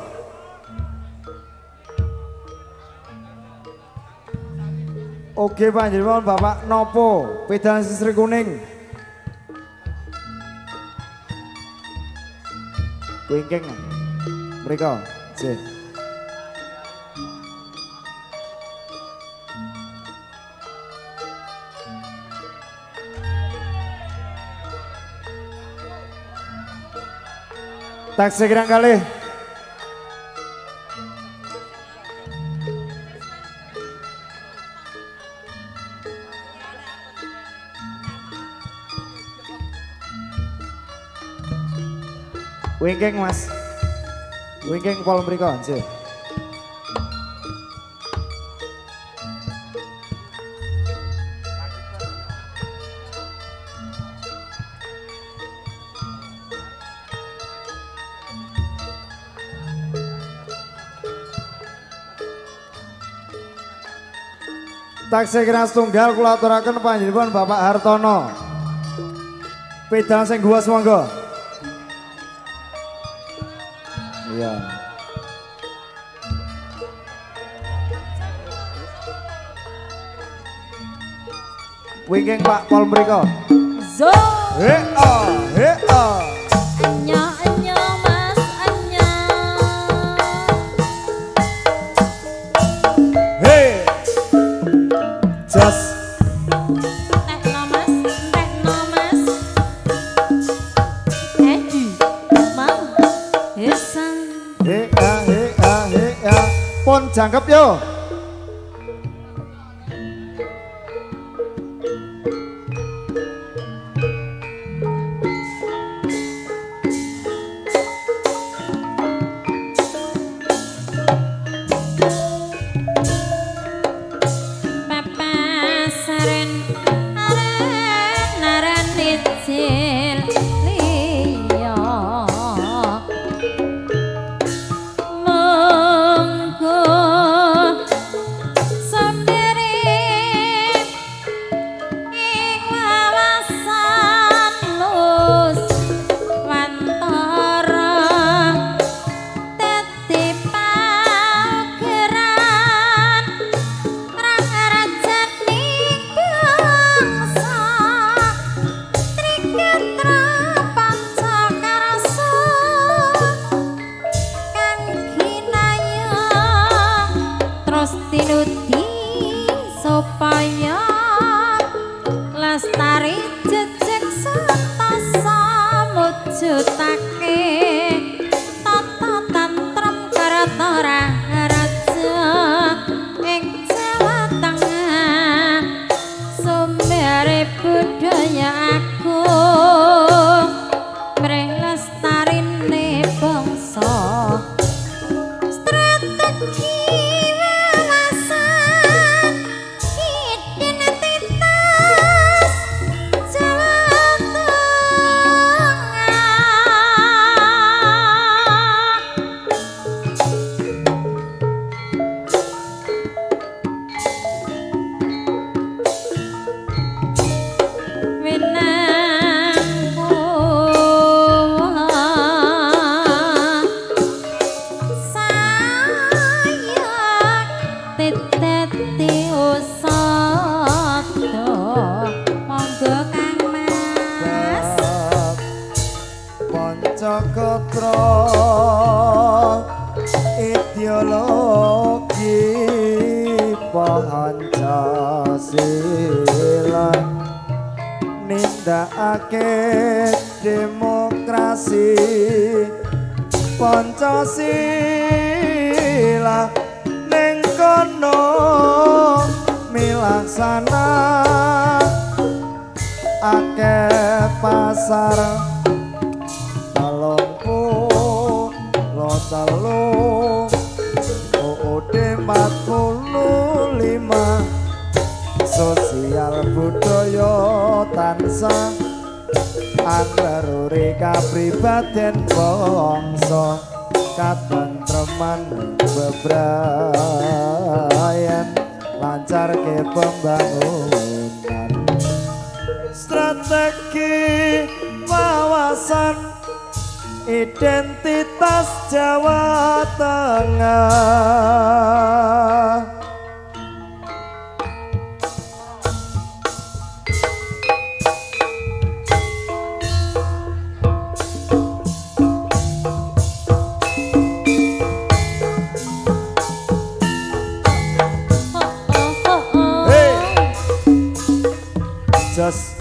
S1: Oke panjenengan Bapak Nopo, pedang sisri kuning. Wingking. Mriko. Nggih. Taksih kirang kalih. Wingking Mas. Wingking pol mriko nggih. Taksih kirang setunggal kula aturaken panjenengan Bapak Hartono. Pedang sing guwas monggo. Iya. Wingking Pak pol mriko.
S2: Zo.
S1: Hea.
S2: Annyeong Mas, annyeong.
S1: He. Jos.
S2: Tekno Mas. Mau. Hesan.
S1: Hea. Pun jangkep yo.
S2: Papasaran aren nicil liya. Monggo sendiri ing wawasan lus wantara dadi paugeran rarajaning bangsa triketra pancakarsa kang ginayang terus tinudi supaya lestari jejeg santosa mujudake tata tantrem karata raja ing Jawa Tengah sumbere budaya agung mrih lestarine bangsa strategi wawasan identitas Jawa Tengah.
S1: Pancakatra ideologi Pancasila nindakake demokrasi Pancasila ning kono sana akeh pasar talompu lo telu UUD 45 sosial budaya tansah antaruri kapribaden bangsa katentreman bebrayan lancar ke pembangunan strategi wawasan identitas Jawa Tengah. Just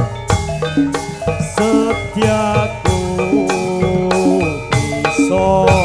S1: setiaku bisa